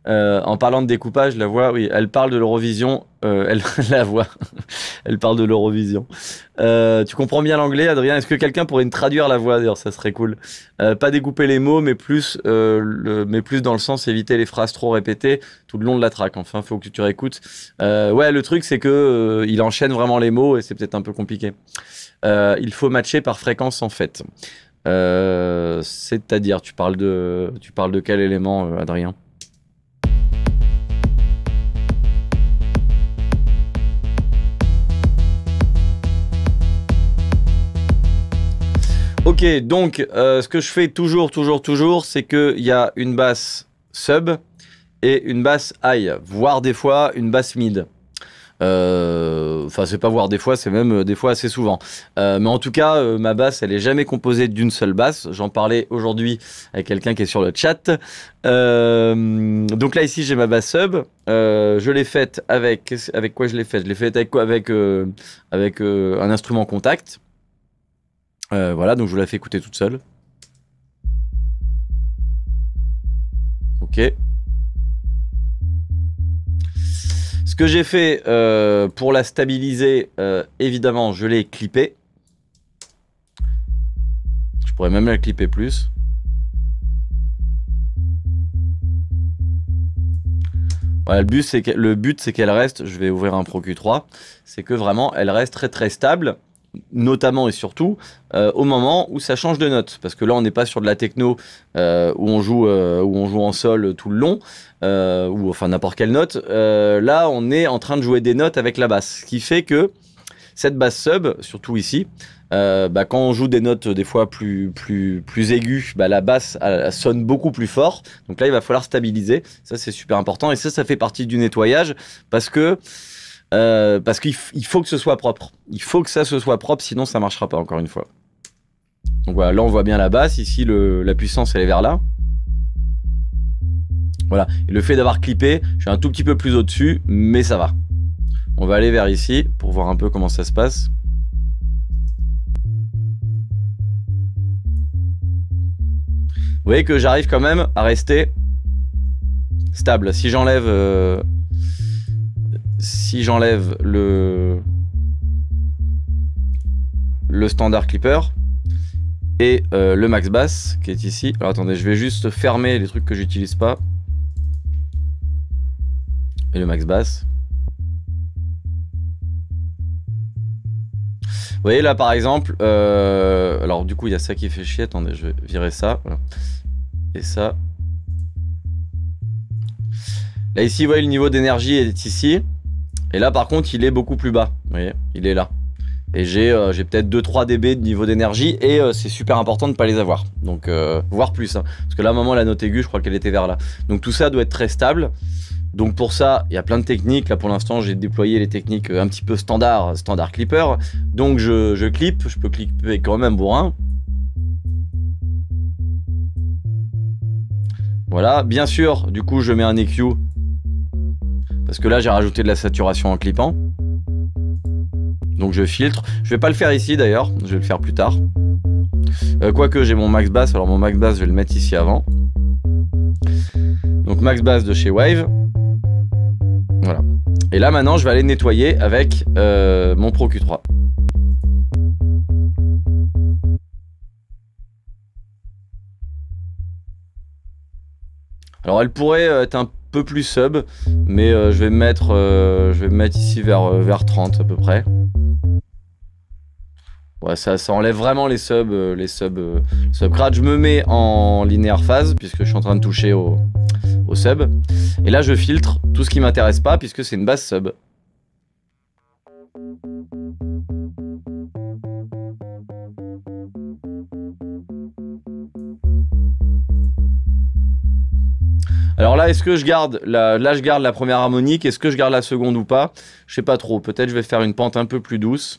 Euh, en parlant de découpage, la voix, oui, elle parle de l'Eurovision. Euh, elle, la voix, elle parle de l'Eurovision. Euh, tu comprends bien l'anglais, Adrien? Est-ce que quelqu'un pourrait me traduire la voix? D'ailleurs, ça serait cool. Euh, pas découper les mots, mais plus, euh, le, mais plus dans le sens éviter les phrases trop répétées tout le long de la track. Enfin, faut que tu réécoutes. Euh, ouais, le truc, c'est que euh, il enchaîne vraiment les mots et c'est peut-être un peu compliqué. Euh, il faut matcher par fréquence, en fait. Euh, C'est-à-dire, tu parles de, tu parles de quel élément, euh, Adrien? Ok, donc euh, ce que je fais toujours, toujours, toujours, c'est qu'il y a une basse sub et une basse high, voire des fois une basse mid. Euh, Enfin, c'est pas voire des fois, c'est même euh, des fois assez souvent. Euh, mais en tout cas, euh, ma basse, elle est jamais composée d'une seule basse. J'en parlais aujourd'hui avec quelqu'un qui est sur le chat. Euh, donc là, ici, j'ai ma basse sub. Euh, je l'ai faite avec... Avec quoi je l'ai faite? Je l'ai faite avec quoi? Avec, euh, avec euh, un instrument contact. Euh, voilà, donc je vous la fais écouter toute seule. Ok. Ce que j'ai fait euh, pour la stabiliser, euh, évidemment, je l'ai clippée. Je pourrais même la clipper plus. Voilà, le but, c'est que, le but, c'est qu'elle reste, je vais ouvrir un Pro Q trois, c'est que vraiment, elle reste très très stable. Notamment et surtout euh, au moment où ça change de note, parce que là on n'est pas sur de la techno euh, où on joue euh, où on joue en sol tout le long euh, ou enfin n'importe quelle note. Euh, là on est en train de jouer des notes avec la basse, ce qui fait que cette basse sub, surtout ici, euh, bah, quand on joue des notes des fois plus plus plus aiguës, bah, la basse elle, elle sonne beaucoup plus fort. Donc là il va falloir stabiliser. Ça c'est super important et ça ça fait partie du nettoyage parce que Euh, parce qu'il faut que ce soit propre. Il faut que ça se soit propre, sinon ça marchera pas, encore une fois. Donc voilà, là on voit bien la basse. Ici, le, la puissance, elle est vers là. Voilà. Et le fait d'avoir clippé, je suis un tout petit peu plus au-dessus, mais ça va. On va aller vers ici pour voir un peu comment ça se passe. Vous voyez que j'arrive quand même à rester stable. Si j'enlève... Euh, si j'enlève le le standard clipper et euh, le max bass qui est ici. Alors attendez, je vais juste fermer les trucs que j'utilise pas. Et le max bass. Vous voyez là par exemple, euh, alors du coup il y a ça qui fait chier. Attendez, je vais virer ça. Voilà. Et ça. Là ici, vous voyez le niveau d'énergie est ici. Et là par contre il est beaucoup plus bas, vous voyez, il est là. Et j'ai euh, j'ai peut-être deux trois décibels de niveau d'énergie et euh, c'est super important de ne pas les avoir. Donc euh, voire plus, hein. Parce que là à un moment la note aiguë je crois qu'elle était vers là. Donc tout ça doit être très stable. Donc pour ça il y a plein de techniques. Là pour l'instant j'ai déployé les techniques un petit peu standard, standard clipper. Donc je, je clip, je peux clipper quand même bourrin. Voilà, bien sûr du coup je mets un E Q. Parce que là j'ai rajouté de la saturation en clippant. Donc je filtre. Je vais pas le faire ici d'ailleurs, je vais le faire plus tard. Euh, Quoique j'ai mon max bass, alors mon max bass je vais le mettre ici avant. Donc max bass de chez Wave. Voilà. Et là maintenant je vais aller nettoyer avec euh, mon Pro Q trois. Alors elle pourrait être un peu plus sub, mais euh, je vais me mettre, euh, je vais me mettre ici vers, euh, vers trente à peu près. Ouais, ça, ça enlève vraiment les subs, euh, les subs, euh, subgrades. Je me mets en linéaire phase puisque je suis en train de toucher au, au sub. Et là je filtre tout ce qui m'intéresse pas puisque c'est une basse sub. Alors là, est-ce que je garde la, là je garde la première harmonique, est-ce que je garde la seconde ou pas? Je sais pas trop, peut-être je vais faire une pente un peu plus douce.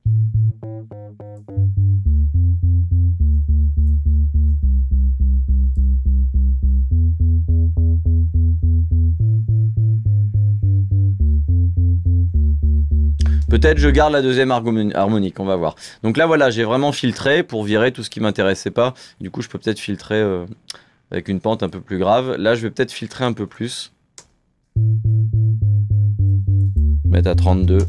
Peut-être je garde la deuxième harmonique, on va voir. Donc là voilà, j'ai vraiment filtré pour virer tout ce qui m'intéressait pas. Du coup je peux peut-être filtrer... Euh avec une pente un peu plus grave. Là, je vais peut-être filtrer un peu plus. Mettre à trente-deux.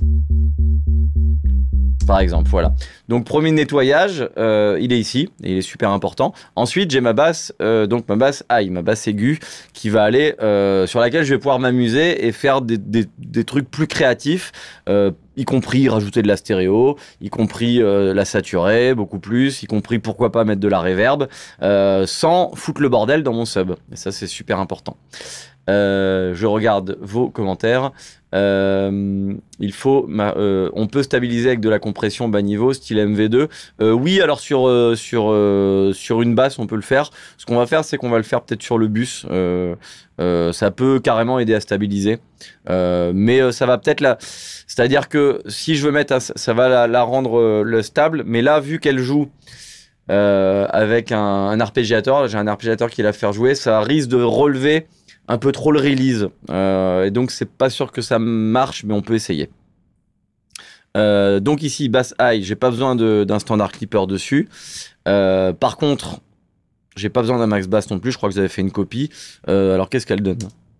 Par exemple, voilà. Donc premier nettoyage, euh, il est ici, et il est super important. Ensuite, j'ai ma basse, euh, donc ma basse high, ma basse aiguë, qui va aller, euh, sur laquelle je vais pouvoir m'amuser et faire des, des, des trucs plus créatifs, euh, y compris rajouter de la stéréo, y compris euh, la saturer beaucoup plus, y compris pourquoi pas mettre de la reverb, euh, sans foutre le bordel dans mon sub. Et ça, c'est super important. Euh, je regarde vos commentaires. Euh, il faut, euh, on peut stabiliser avec de la compression bas niveau, style M V deux. Euh, oui, alors sur euh, sur euh, sur une basse, on peut le faire. Ce qu'on va faire, c'est qu'on va le faire peut-être sur le bus. Euh, euh, ça peut carrément aider à stabiliser, euh, mais euh, ça va peut-être la. C'est-à-dire que si je veux mettre, à, ça va la, la rendre euh, le stable. Mais là, vu qu'elle joue euh, avec un, un arpégiateur, j'ai un arpégiateur qui la faire jouer, ça risque de relever un peu trop le release, euh, et donc c'est pas sûr que ça marche, mais on peut essayer. Euh, donc ici basse high, j'ai pas besoin d'un standard clipper dessus. Euh, par contre, j'ai pas besoin d'un max bass non plus. Je crois que vous avez fait une copie. Euh, alors qu'est-ce qu'elle donne?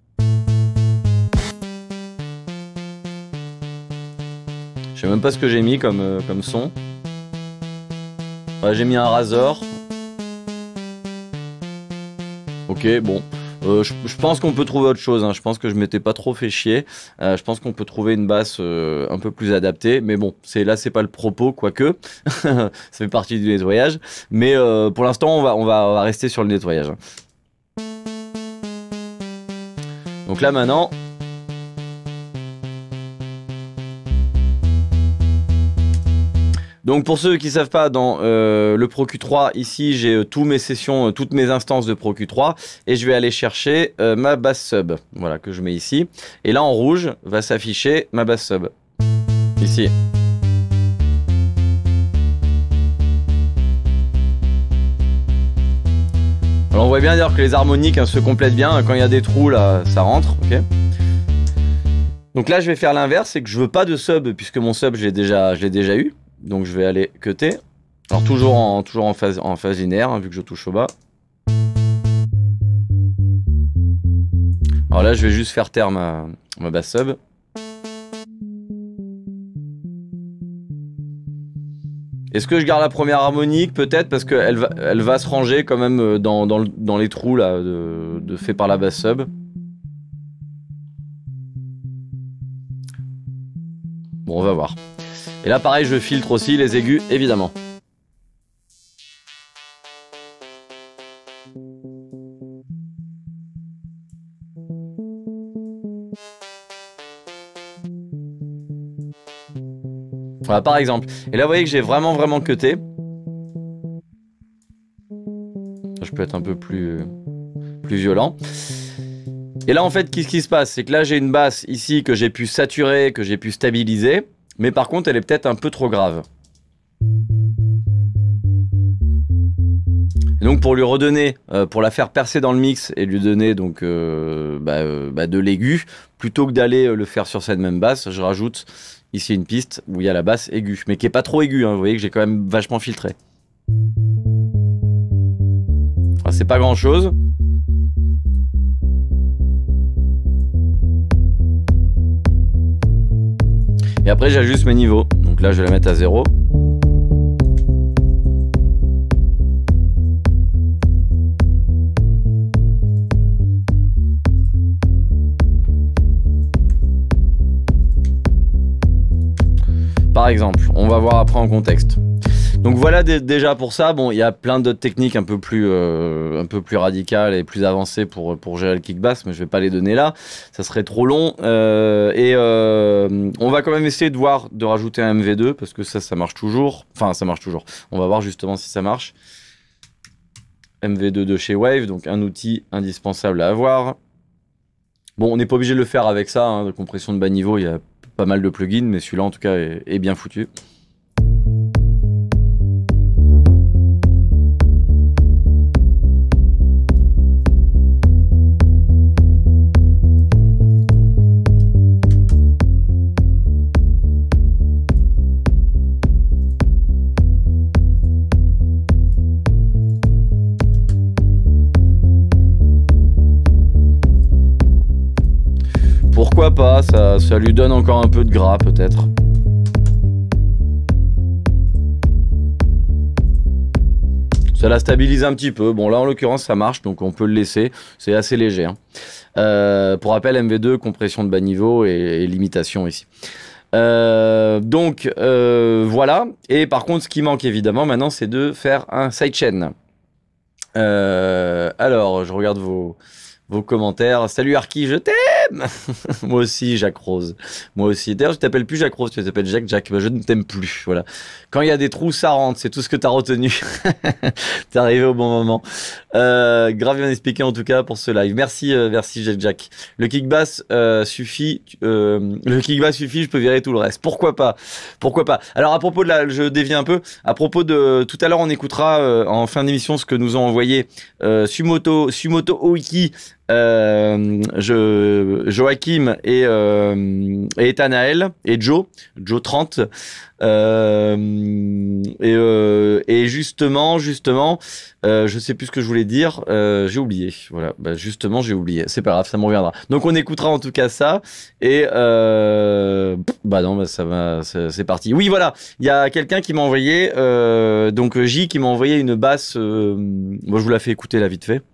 Je sais même pas ce que j'ai mis comme euh, comme son. Ouais, j'ai mis un Razor. Ok, bon. Euh, je, je pense qu'on peut trouver autre chose, hein. Je pense que je m'étais pas trop fait chier. Euh, je pense qu'on peut trouver une basse euh, un peu plus adaptée. Mais bon, c'est là, c'est pas le propos, quoique. Ça fait partie du nettoyage. Mais euh, pour l'instant, on va, on, va, on va rester sur le nettoyage. Donc là, maintenant... Donc pour ceux qui ne savent pas, dans euh, le Pro Q trois, ici j'ai euh, toutes mes sessions, euh, toutes mes instances de Pro Q trois, et je vais aller chercher euh, ma basse sub, voilà, que je mets ici. Et là en rouge va s'afficher ma basse sub, ici. Alors on voit bien d'ailleurs que les harmoniques, hein, se complètent bien, quand il y a des trous là, ça rentre, ok. Donc là je vais faire l'inverse, c'est que je veux pas de sub, puisque mon sub je l'ai déjà, je l'ai déjà eu. Donc je vais aller cutter. Alors toujours en, toujours en, phase, en phase linéaire, hein, vu que je touche au bas. Alors là je vais juste faire taire ma, ma basse sub. Est-ce que je garde la première harmonique? Peut-être, parce qu'elle va, elle va se ranger quand même dans, dans, dans les trous là, de, de fait par la basse sub. Bon, on va voir. Et là pareil, je filtre aussi les aigus, évidemment. Voilà, par exemple. Et là vous voyez que j'ai vraiment vraiment cuté. Je peux être un peu plus, plus violent. Et là en fait, qu'est-ce qui se passe? C'est que là j'ai une basse ici que j'ai pu saturer, que j'ai pu stabiliser. Mais par contre, elle est peut-être un peu trop grave. Et donc pour lui redonner, euh, pour la faire percer dans le mix et lui donner donc euh, bah, euh, bah de l'aigu, plutôt que d'aller le faire sur cette même basse, je rajoute ici une piste où il y a la basse aiguë, mais qui est pas trop aiguë, hein. Vous voyez que j'ai quand même vachement filtré. C'est pas grand chose. Et après j'ajuste mes niveaux. Donc là je vais la mettre à zéro. Par exemple, on va voir après en contexte. Donc voilà déjà pour ça. Bon, il y a plein d'autres techniques un peu plus, euh, un peu plus radicales et plus avancées pour, pour gérer le kick bass, mais je vais pas les donner là. Ça serait trop long. Euh, et euh, on va quand même essayer de voir de rajouter un M V deux parce que ça, ça marche toujours. Enfin, ça marche toujours. On va voir justement si ça marche. M V deux de chez Wave, donc un outil indispensable à avoir. Bon, on n'est pas obligé de le faire avec ça, hein, de compression de bas niveau. Il y a pas mal de plugins, mais celui-là en tout cas est, est bien foutu. pourquoi pas, ça, ça lui donne encore un peu de gras peut-être. Ça la stabilise un petit peu. Bon, là, en l'occurrence, ça marche, donc on peut le laisser. C'est assez léger. Hein. Euh, pour rappel, M V deux, compression de bas niveau et, et limitation ici. Euh, donc, euh, voilà. Et par contre, ce qui manque, évidemment, maintenant, c'est de faire un sidechain. Euh, alors, je regarde vos... Vos commentaires. Salut Arki, je t'aime. Moi aussi, Jacques Rose. Moi aussi. D'ailleurs, je t'appelle plus Jacques Rose, tu t'appelles Jacques Jacques. Ben, je ne t'aime plus. Voilà. Quand il y a des trous, ça rentre. C'est tout ce que tu as retenu. T'es arrivé au bon moment. Euh, grave bien expliqué en tout cas pour ce live. Merci, euh, merci Jacques Jacques. Le kick bass euh, suffit. Euh, le kick bass suffit. Je peux virer tout le reste. Pourquoi pas? Pourquoi pas? Alors à propos de la, je dévie un peu. À propos de tout à l'heure, on écoutera euh, en fin d'émission ce que nous ont envoyé euh, Sumoto, Sumoto Oiki. Euh, je, Joachim et, euh, et Ethanaël et Joe, Joe trente. Euh, et, euh, et justement, justement, euh, je sais plus ce que je voulais dire, euh, j'ai oublié. Voilà, bah justement, j'ai oublié. C'est pas grave, ça me reviendra. Donc, on écoutera en tout cas ça. Et euh, bah non, bah ça va, c'est parti. Oui, voilà, il y a quelqu'un qui m'a envoyé, euh, donc J qui m'a envoyé une basse. Euh, moi, je vous la fais écouter là vite fait.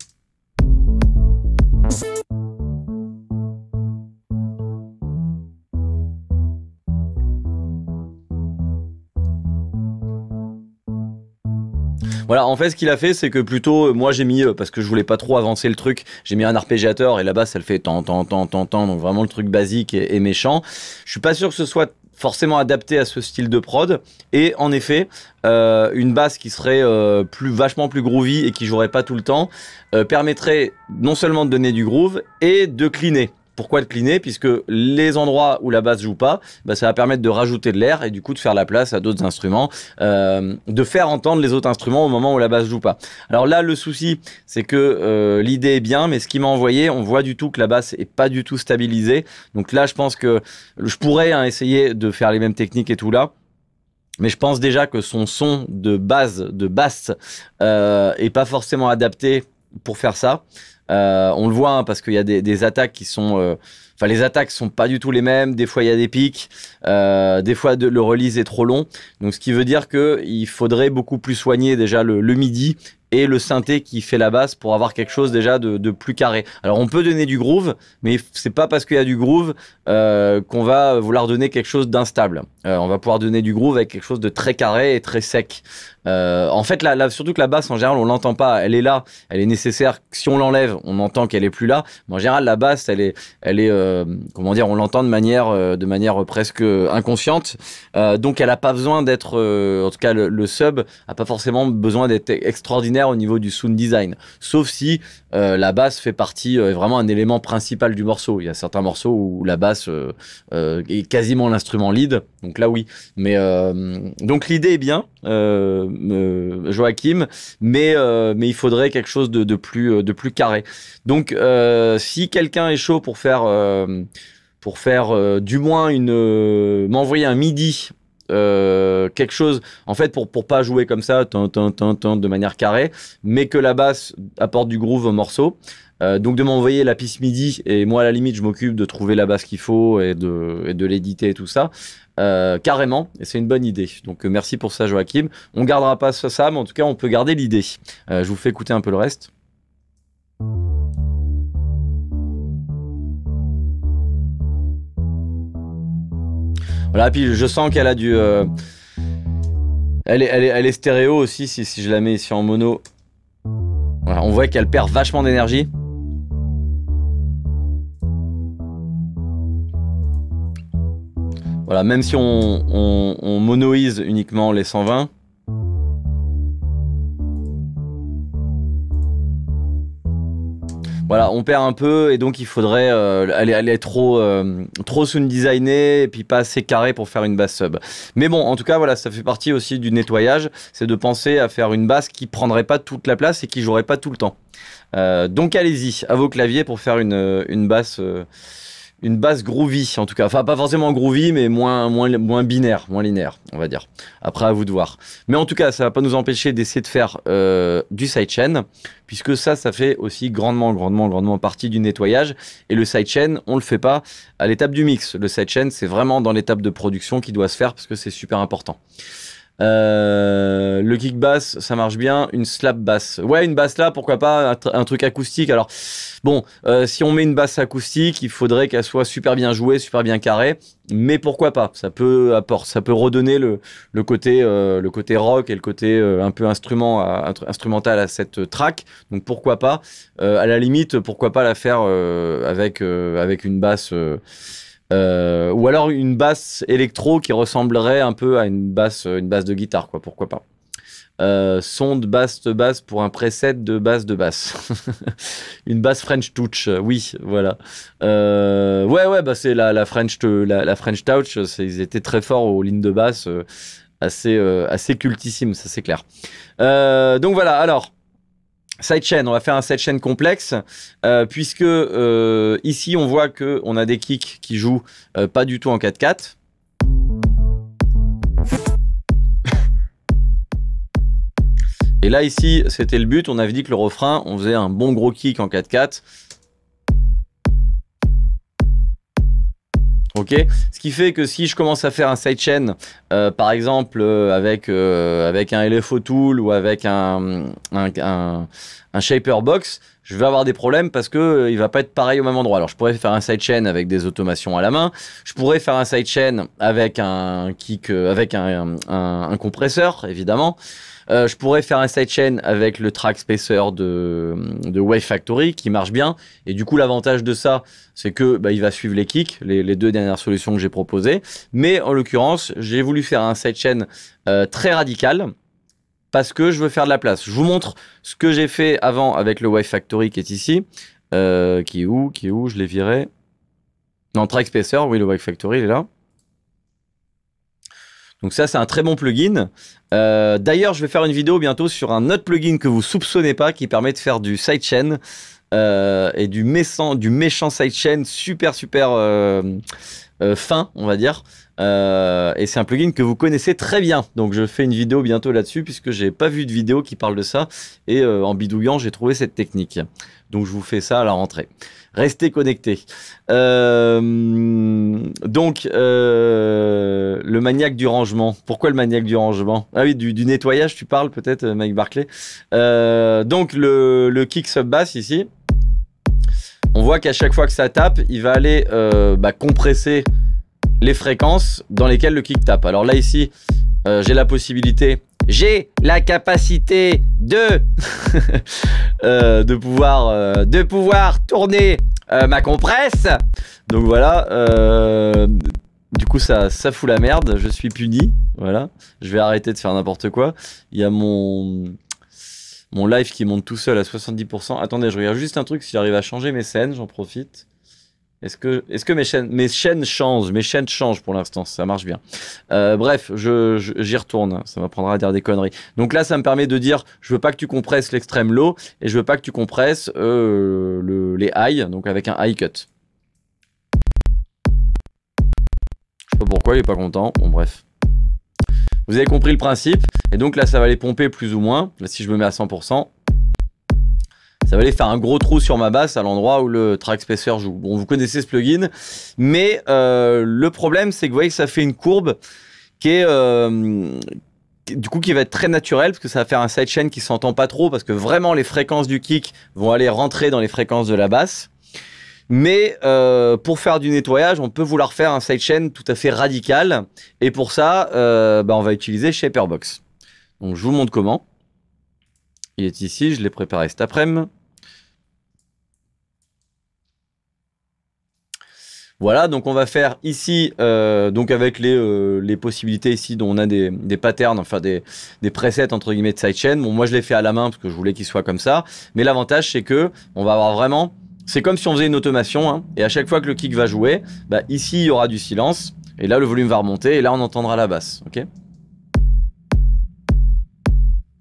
Voilà, en fait, ce qu'il a fait, c'est que plutôt, moi, j'ai mis, parce que je voulais pas trop avancer le truc, j'ai mis un arpégiateur et la basse, elle fait tant, tant, tant, tant, tant, donc vraiment le truc basique et, et méchant. Je suis pas sûr que ce soit forcément adapté à ce style de prod. Et en effet, euh, une basse qui serait euh, plus, vachement plus groovy et qui jouerait pas tout le temps, euh, permettrait non seulement de donner du groove et de cleaner. Pourquoi de cleaner? Puisque les endroits où la basse joue pas, bah, ça va permettre de rajouter de l'air et du coup de faire la place à d'autres instruments, euh, de faire entendre les autres instruments au moment où la basse joue pas. Alors là, le souci, c'est que euh, l'idée est bien, mais ce qu'il m'a envoyé, on voit du tout que la basse est pas du tout stabilisée. Donc là, je pense que je pourrais hein, essayer de faire les mêmes techniques et tout là. Mais je pense déjà que son son de base, de basse, euh, est pas forcément adapté pour faire ça. Euh, on le voit hein, parce qu'il y a des, des attaques qui sont, euh, enfin les attaques sont pas du tout les mêmes. Des fois il y a des pics, euh, des fois de, le release est trop long. Donc ce qui veut dire que il faudrait beaucoup plus soigner déjà le, le midi et le synthé qui fait la basse pour avoir quelque chose déjà de, de plus carré. Alors on peut donner du groove, mais c'est pas parce qu'il y a du groove euh, qu'on va vouloir donner quelque chose d'instable. Euh, on va pouvoir donner du groove avec quelque chose de très carré et très sec. Euh, en fait, là, là, surtout que la basse en général on l'entend pas. Elle est là, elle est nécessaire. Si on l'enlève, on entend qu'elle est plus là. Mais en général, la basse, elle est, elle est, euh, comment dire, on l'entend de manière, euh, de manière presque inconsciente. Euh, donc elle a pas besoin d'être, euh, en tout cas le, le sub a pas forcément besoin d'être extraordinaire au niveau du sound design, sauf si euh, la basse fait partie, euh, vraiment un élément principal du morceau. Il y a certains morceaux où la basse euh, euh, est quasiment l'instrument lead, donc là oui. Mais euh, donc l'idée est bien, euh, euh, Joachim, mais euh, mais il faudrait quelque chose de, de plus de plus carré. Donc euh, si quelqu'un est chaud pour faire euh, pour faire euh, du moins une euh, m'envoyer un midi. Euh, quelque chose en fait pour pour pas jouer comme ça tan, tan, tan, tan, de manière carrée, mais que la basse apporte du groove au morceau. Euh, donc de m'envoyer la piste midi et moi à la limite je m'occupe de trouver la basse qu'il faut et de et de l'éditer et tout ça euh, carrément, et c'est une bonne idée. Donc euh, merci pour ça Joachim. On gardera pas ça, mais en tout cas on peut garder l'idée. Euh, je vous fais écouter un peu le reste. Voilà, puis je sens qu'elle a du... Euh... Elle, est, elle, est, elle est stéréo aussi, si, si je la mets ici en mono. Voilà, on voit qu'elle perd vachement d'énergie. Voilà, même si on, on, on monoise uniquement les cent vingt. Voilà, on perd un peu et donc il faudrait euh, elle, est, elle est trop euh, trop sound designée et puis pas assez carré pour faire une basse sub. Mais bon, en tout cas, voilà, ça fait partie aussi du nettoyage, c'est de penser à faire une basse qui prendrait pas toute la place et qui jouerait pas tout le temps. Euh, donc allez-y, à vos claviers pour faire une, une basse euh, une basse groovy en tout cas, enfin pas forcément groovy mais moins, moins, moins binaire, moins linéaire on va dire, après à vous de voir. Mais en tout cas ça va pas nous empêcher d'essayer de faire euh, du sidechain, puisque ça, ça fait aussi grandement, grandement, grandement partie du nettoyage, et le sidechain on le fait pas à l'étape du mix, le sidechain c'est vraiment dans l'étape de production qui doit se faire parce que c'est super important. Euh, le kick bass, ça marche bien. Une slap basse, ouais, une basse là, pourquoi pas un, un truc acoustique. Alors bon, euh, si on met une basse acoustique, il faudrait qu'elle soit super bien jouée, super bien carrée. Mais pourquoi pas, ça peut apporter, ça peut redonner le, le côté, euh, le côté rock et le côté euh, un peu instrument, à, instrumental à cette track. Donc pourquoi pas, euh, à la limite, pourquoi pas la faire euh, avec euh, avec une basse. Euh, Euh, ou alors une basse électro qui ressemblerait un peu à une basse, une basse de guitare, quoi, pourquoi pas. Euh, son de basse de basse pour un preset de basse de basse. Une basse French Touch, oui, voilà. Euh, ouais, ouais, bah c'est la, la French, la, la French Touch, ils étaient très forts aux lignes de basse, euh, assez, euh, assez cultissimes, ça c'est clair. Euh, donc voilà, alors. Sidechain, on va faire un sidechain complexe, euh, puisque euh, ici on voit que on a des kicks qui jouent euh, pas du tout en quatre quatre. Et là ici c'était le but, on avait dit que le refrain on faisait un bon gros kick en quatre quatre. Ok, ce qui fait que si je commence à faire un sidechain, euh, par exemple euh, avec euh, avec un L F O tool ou avec un un, un un shaper box, je vais avoir des problèmes parce que euh, il va pas être pareil au même endroit. Alors je pourrais faire un sidechain avec des automations à la main, je pourrais faire un sidechain avec un kick, euh, avec un, un, un compresseur évidemment. Euh, je pourrais faire un sidechain avec le track spacer de, de Wave Factory qui marche bien. Et du coup, l'avantage de ça, c'est que bah, il va suivre les kicks, les, les deux dernières solutions que j'ai proposées. Mais en l'occurrence, j'ai voulu faire un sidechain euh, très radical parce que je veux faire de la place. Je vous montre ce que j'ai fait avant avec le Wave Factory qui est ici. Euh, qui est où Qui est où Je l'ai viré. Non, track spacer, oui, le Wave Factory, il est là. Donc ça, c'est un très bon plugin. Euh, D'ailleurs, je vais faire une vidéo bientôt sur un autre plugin que vous soupçonnez pas, qui permet de faire du sidechain euh, et du méchant, du méchant sidechain super, super euh, euh, fin, on va dire. Euh, et c'est un plugin que vous connaissez très bien. Donc je fais une vidéo bientôt là-dessus, puisque j'ai pas vu de vidéo qui parle de ça. Et euh, en bidouillant, j'ai trouvé cette technique. Donc je vous fais ça à la rentrée. Restez connectés. Euh, donc, euh, le maniaque du rangement. Pourquoi le maniaque du rangement? Ah oui, du, du nettoyage, tu parles peut-être, Mike Barclay. Euh, donc, le, le kick sub bass ici, on voit qu'à chaque fois que ça tape, il va aller euh, bah, compresser les fréquences dans lesquelles le kick tape. Alors là, ici, euh, j'ai la possibilité... J'ai la capacité de euh, de pouvoir euh, de pouvoir tourner euh, ma compresse. Donc voilà. Euh, du coup, ça ça fout la merde. Je suis puni. Voilà. Je vais arrêter de faire n'importe quoi. Il y a mon mon live qui monte tout seul à soixante-dix pour cent. Attendez, je regarde juste un truc si j'arrive à changer mes scènes. J'en profite. Est-ce que, est-ce que mes chaînes, mes chaînes changent? Mes chaînes changent pour l'instant, ça marche bien. Euh, bref, je, je, j'y retourne, ça m'apprendra à dire des conneries. Donc là, ça me permet de dire, je veux pas que tu compresses l'extrême low et je veux pas que tu compresses euh, le, les high, donc avec un high cut. Je sais pas pourquoi, il est pas content. Bon, bref. Vous avez compris le principe. Et donc là, ça va les pomper plus ou moins. Là, si je me mets à cent pour cent. Ça va aller faire un gros trou sur ma basse à l'endroit où le track spacer joue. Bon, vous connaissez ce plugin, mais euh, le problème, c'est que vous voyez que ça fait une courbe qui est euh, du coup qui va être très naturelle parce que ça va faire un sidechain qui s'entend pas trop parce que vraiment les fréquences du kick vont aller rentrer dans les fréquences de la basse. Mais euh, pour faire du nettoyage, on peut vouloir faire un sidechain tout à fait radical, et pour ça, euh, bah, on va utiliser Shaperbox. Donc je vous montre comment. Il est ici, je l'ai préparé cet après-midi. Voilà, donc on va faire ici, euh, donc avec les, euh, les possibilités ici dont on a des, des patterns, enfin des, des presets entre guillemets de sidechain. Bon, moi je l'ai fait à la main parce que je voulais qu'il soit comme ça. Mais l'avantage c'est que on va avoir vraiment, c'est comme si on faisait une automation, hein, et à chaque fois que le kick va jouer, bah, ici il y aura du silence, et là le volume va remonter, et là on entendra la basse, ok ?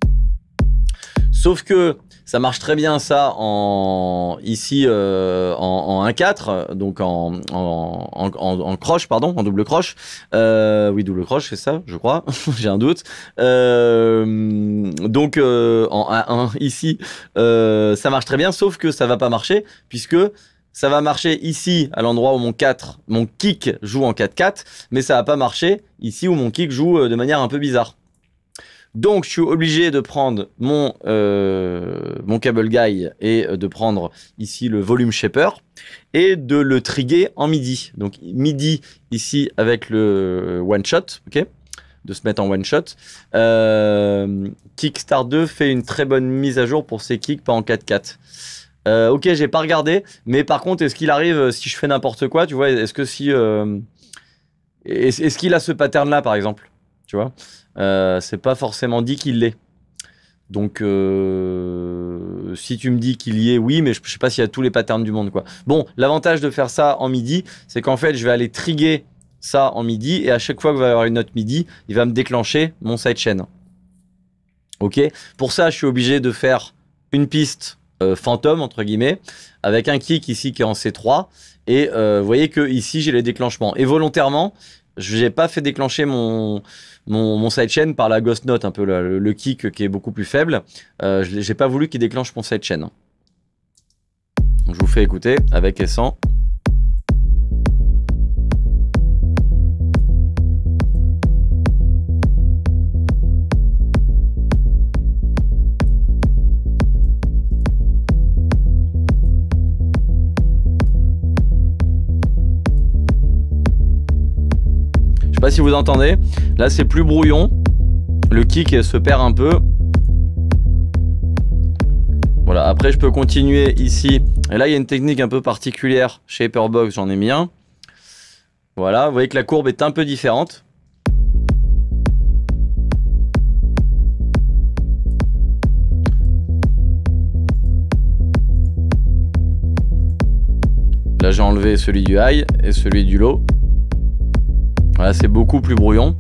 Sauf que ça marche très bien ça en ici euh, en, en un quatre, donc en, en, en, en, en croche, pardon, en double croche. Euh, oui, double croche, c'est ça, je crois. J'ai un doute. Euh, donc euh, en un un ici, euh, ça marche très bien, sauf que ça va pas marcher puisque ça va marcher ici, à l'endroit où mon quatre, mon kick joue en quatre quatre, mais ça va pas marcher ici où mon kick joue de manière un peu bizarre. Donc, je suis obligé de prendre mon, euh, mon cable guy et de prendre ici le volume shaper et de le trigger en midi. Donc, midi ici avec le one shot, ok, de se mettre en one shot. Euh, Kickstart deux fait une très bonne mise à jour pour ses kicks, pas en quatre quatre. Euh, ok, j'ai pas regardé, mais par contre, est-ce qu'il arrive si je fais n'importe quoi, tu vois, est-ce que si... Euh, est-ce est-ce qu'il a ce pattern-là, par exemple, tu vois, euh, c'est pas forcément dit qu'il l'est. Donc, euh, si tu me dis qu'il y est, oui, mais je, je sais pas s'il y a tous les patterns du monde, quoi. Bon, l'avantage de faire ça en midi, c'est qu'en fait, je vais aller trigger ça en midi, et à chaque fois que va y avoir une note midi, il va me déclencher mon sidechain. Ok, pour ça, je suis obligé de faire une piste Euh, fantôme entre guillemets avec un kick ici qui est en C trois et euh, vous voyez que ici j'ai les déclenchements et volontairement je n'ai pas fait déclencher mon, mon, mon sidechain par la ghost note, un peu le, le kick qui est beaucoup plus faible. Euh, je n'ai pas voulu qu'il déclenche mon sidechain. Je vous fais écouter avec et sans. Je sais pas si vous entendez, là c'est plus brouillon, le kick se perd un peu. Voilà, après je peux continuer ici, et là il y a une technique un peu particulière, Shaperbox j'en ai mis un. Voilà, vous voyez que la courbe est un peu différente. Là j'ai enlevé celui du high et celui du low. Voilà, c'est beaucoup plus brouillon.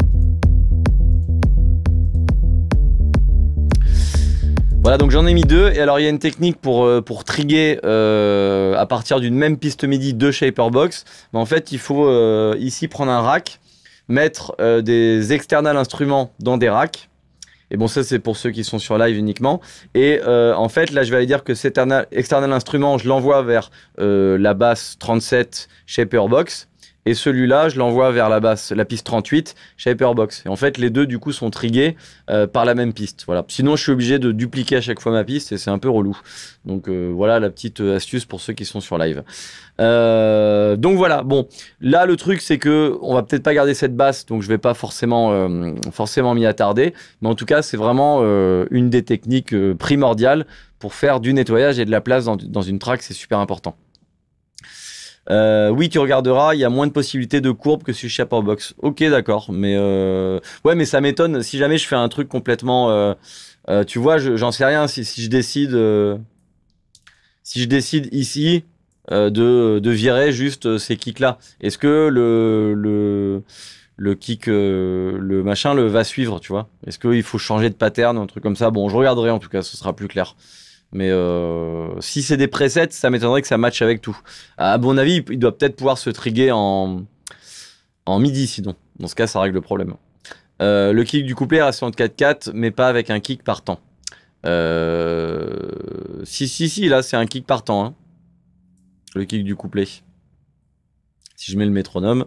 Voilà, donc j'en ai mis deux. Et alors, il y a une technique pour, euh, pour trigger euh, à partir d'une même piste midi deux Shaperbox. Mais en fait, il faut euh, ici prendre un rack, mettre euh, des external instruments dans des racks. Et bon, ça, c'est pour ceux qui sont sur live uniquement. Et euh, en fait, là, je vais aller dire que cet external, external instrument, je l'envoie vers euh, la basse trente-sept Shaperbox. Et celui-là, je l'envoie vers la basse, la piste trente-huit, Shaperbox. Et en fait, les deux, du coup, sont trigués euh, par la même piste. Voilà. Sinon, je suis obligé de dupliquer à chaque fois ma piste et c'est un peu relou. Donc, euh, voilà la petite astuce pour ceux qui sont sur live. Euh, donc, voilà. Bon, là, le truc, c'est que on va peut-être pas garder cette basse, donc je vais pas forcément, euh, forcément m'y attarder. Mais en tout cas, c'est vraiment euh, une des techniques euh, primordiales pour faire du nettoyage et de la place dans, dans une track. C'est super important. Euh, oui, tu regarderas, il y a moins de possibilités de courbes que sur Shaperbox. Ok, d'accord, mais euh... ouais, mais ça m'étonne si jamais je fais un truc complètement, euh, euh, tu vois, j'en sais rien. Si, si je décide, euh... si je décide ici euh, de, de virer juste ces kicks là, est-ce que le le le kick, euh, le machin, le va suivre, tu vois? Est-ce qu'il faut changer de pattern ou un truc comme ça? Bon, je regarderai en tout cas, ce sera plus clair. Mais euh, si c'est des presets, ça m'étonnerait que ça matche avec tout. À mon avis, il doit peut-être pouvoir se trigger en, en midi sinon. Dans ce cas, ça règle le problème. Euh, le kick du couplet reste en quatre quatre, mais pas avec un kick partant. Euh, si, si, si, là, c'est un kick partant. Hein. Le kick du couplet. Si je mets le métronome...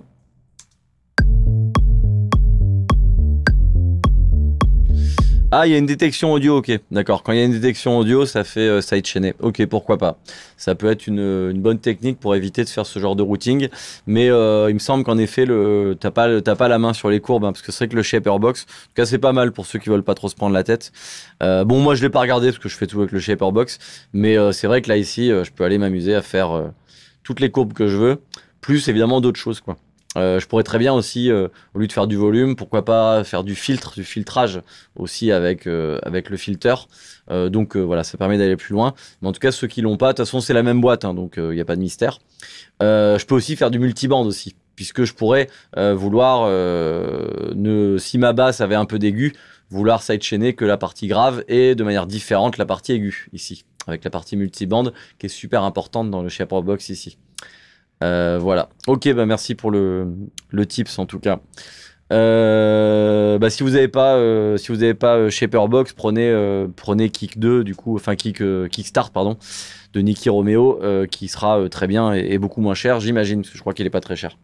Ah, il y a une détection audio, ok, d'accord. Quand il y a une détection audio, ça fait euh, sidechainé. Ok, pourquoi pas. Ça peut être une, une bonne technique pour éviter de faire ce genre de routing. Mais euh, il me semble qu'en effet, le, t'as pas, t'as pas la main sur les courbes, hein, parce que c'est vrai que le Shaperbox, en tout cas, c'est pas mal pour ceux qui veulent pas trop se prendre la tête. Euh, bon, moi, je l'ai pas regardé parce que je fais tout avec le Shaperbox. Mais euh, c'est vrai que là, ici, euh, je peux aller m'amuser à faire euh, toutes les courbes que je veux. Plus, évidemment, d'autres choses, quoi. Euh, je pourrais très bien aussi, euh, au lieu de faire du volume, pourquoi pas faire du filtre, du filtrage aussi avec, euh, avec le filter. Euh, donc euh, voilà, ça permet d'aller plus loin. Mais en tout cas, ceux qui l'ont pas, de toute façon, c'est la même boîte, hein, donc il euh, n'y a pas de mystère. Euh, je peux aussi faire du multiband aussi. puisque je pourrais euh, vouloir, euh, ne, si ma basse avait un peu d'aigu, vouloir sidechainer que la partie grave et de manière différente la partie aiguë ici, avec la partie multibande qui est super importante dans le Shaperbox ici. Euh, voilà. Ok, bah merci pour le, le tips en tout cas. Euh, bah si vous n'avez pas, euh, si vous n'avez pas euh, Shaperbox, prenez, euh, prenez Kick deux du coup, enfin Kick, euh, Kickstart pardon, de Nicky Romeo, euh, qui sera euh, très bien et, et beaucoup moins cher, j'imagine, parce que je crois qu'il est pas très cher.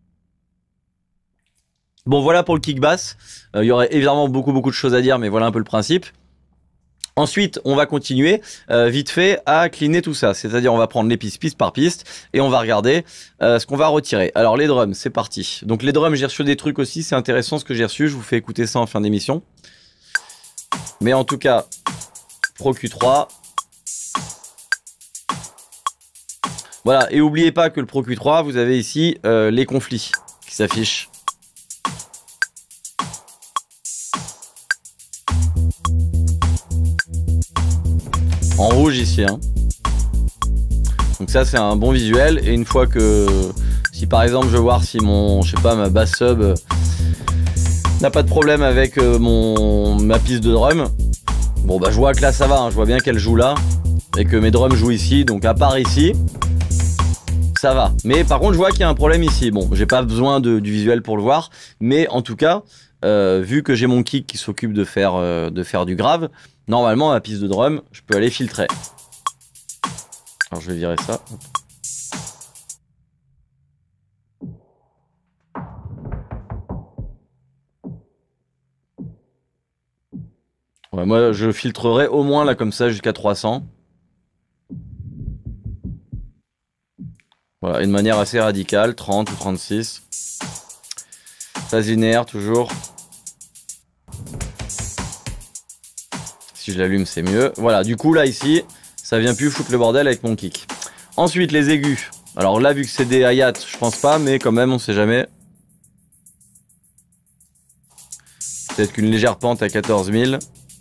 Bon, voilà pour le kick bass. Il euh, y aurait évidemment beaucoup beaucoup de choses à dire, mais voilà un peu le principe. Ensuite, on va continuer euh, vite fait à cleaner tout ça. C'est-à-dire, on va prendre les pistes piste par piste et on va regarder euh, ce qu'on va retirer. Alors, les drums, c'est parti. Donc, les drums, j'ai reçu des trucs aussi. C'est intéressant ce que j'ai reçu. Je vous fais écouter ça en fin d'émission. Mais en tout cas, Pro Q trois. Voilà. Et n'oubliez pas que le Pro Q trois, vous avez ici euh, les conflits qui s'affichent. En rouge ici, hein. Donc ça c'est un bon visuel. Et une fois que, si par exemple je veux voir si mon, je sais pas, ma bass sub euh, n'a pas de problème avec euh, mon ma piste de drum, bon bah je vois que là ça va, hein, je vois bien qu'elle joue là et que mes drums jouent ici. Donc à part ici, ça va. Mais par contre je vois qu'il y a un problème ici. Bon, j'ai pas besoin de, du visuel pour le voir, mais en tout cas, euh, vu que j'ai mon kick qui s'occupe de faire euh, de faire du grave. Normalement, ma piste de drum, je peux aller filtrer. Alors, je vais virer ça. Ouais, moi, je filtrerai au moins, là, comme ça, jusqu'à trois cents. Voilà, et de manière assez radicale, trente ou trente-six. Phase linéaire, toujours. Si je l'allume, c'est mieux. Voilà, du coup, là, ici, ça vient plus foutre le bordel avec mon kick. Ensuite, les aigus. Alors là, vu que c'est des hi-hats, je pense pas, mais quand même, on sait jamais. Peut-être qu'une légère pente à quatorze mille.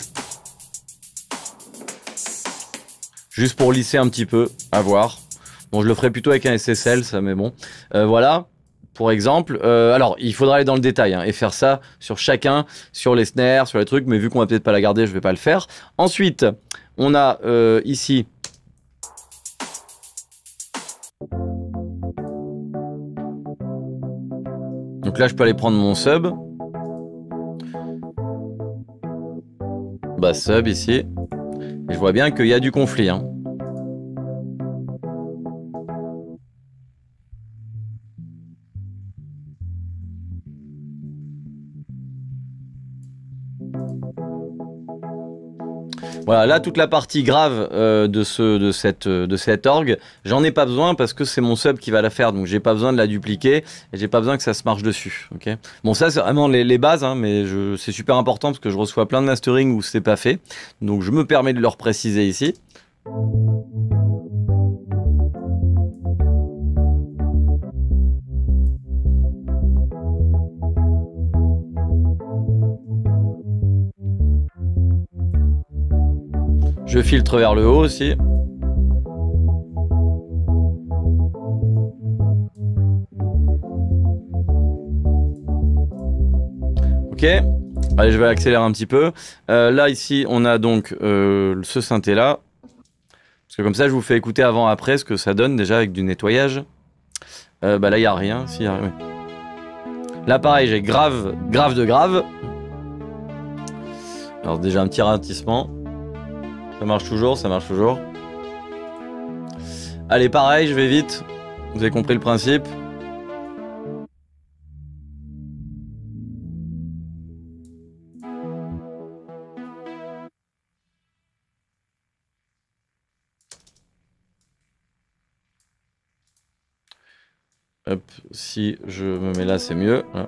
Juste pour lisser un petit peu, à voir. Bon, je le ferai plutôt avec un S S L, ça, mais bon. Euh, voilà. Pour exemple, euh, alors il faudra aller dans le détail hein, et faire ça sur chacun, sur les snares, sur les trucs, mais vu qu'on va peut-être pas la garder, je vais pas le faire. Ensuite, on a euh, ici donc là je peux aller prendre mon sub, bah sub ici, et je vois bien qu'il y a du conflit. Hein. Voilà, là toute la partie grave euh, de, ce, de, cette, de cette orgue, j'en ai pas besoin parce que c'est mon sub qui va la faire, donc j'ai pas besoin de la dupliquer et j'ai pas besoin que ça se marche dessus. Okay, bon, ça c'est vraiment les, les bases, hein, mais c'est super important parce que je reçois plein de mastering où c'est pas fait, donc je me permets de leur préciser ici. Je filtre vers le haut aussi. Ok. Allez, je vais accélérer un petit peu. Euh, là, ici, on a donc euh, ce synthé là. Parce que comme ça, je vous fais écouter avant-après ce que ça donne déjà avec du nettoyage. Euh, bah là, il n'y a rien. Si, y a... Oui. Là, pareil, j'ai grave, grave de grave. Alors déjà, un petit ralentissement. Ça marche toujours, ça marche toujours. Allez, pareil, je vais vite. Vous avez compris le principe. Hop, si je me mets là, c'est mieux. Hein.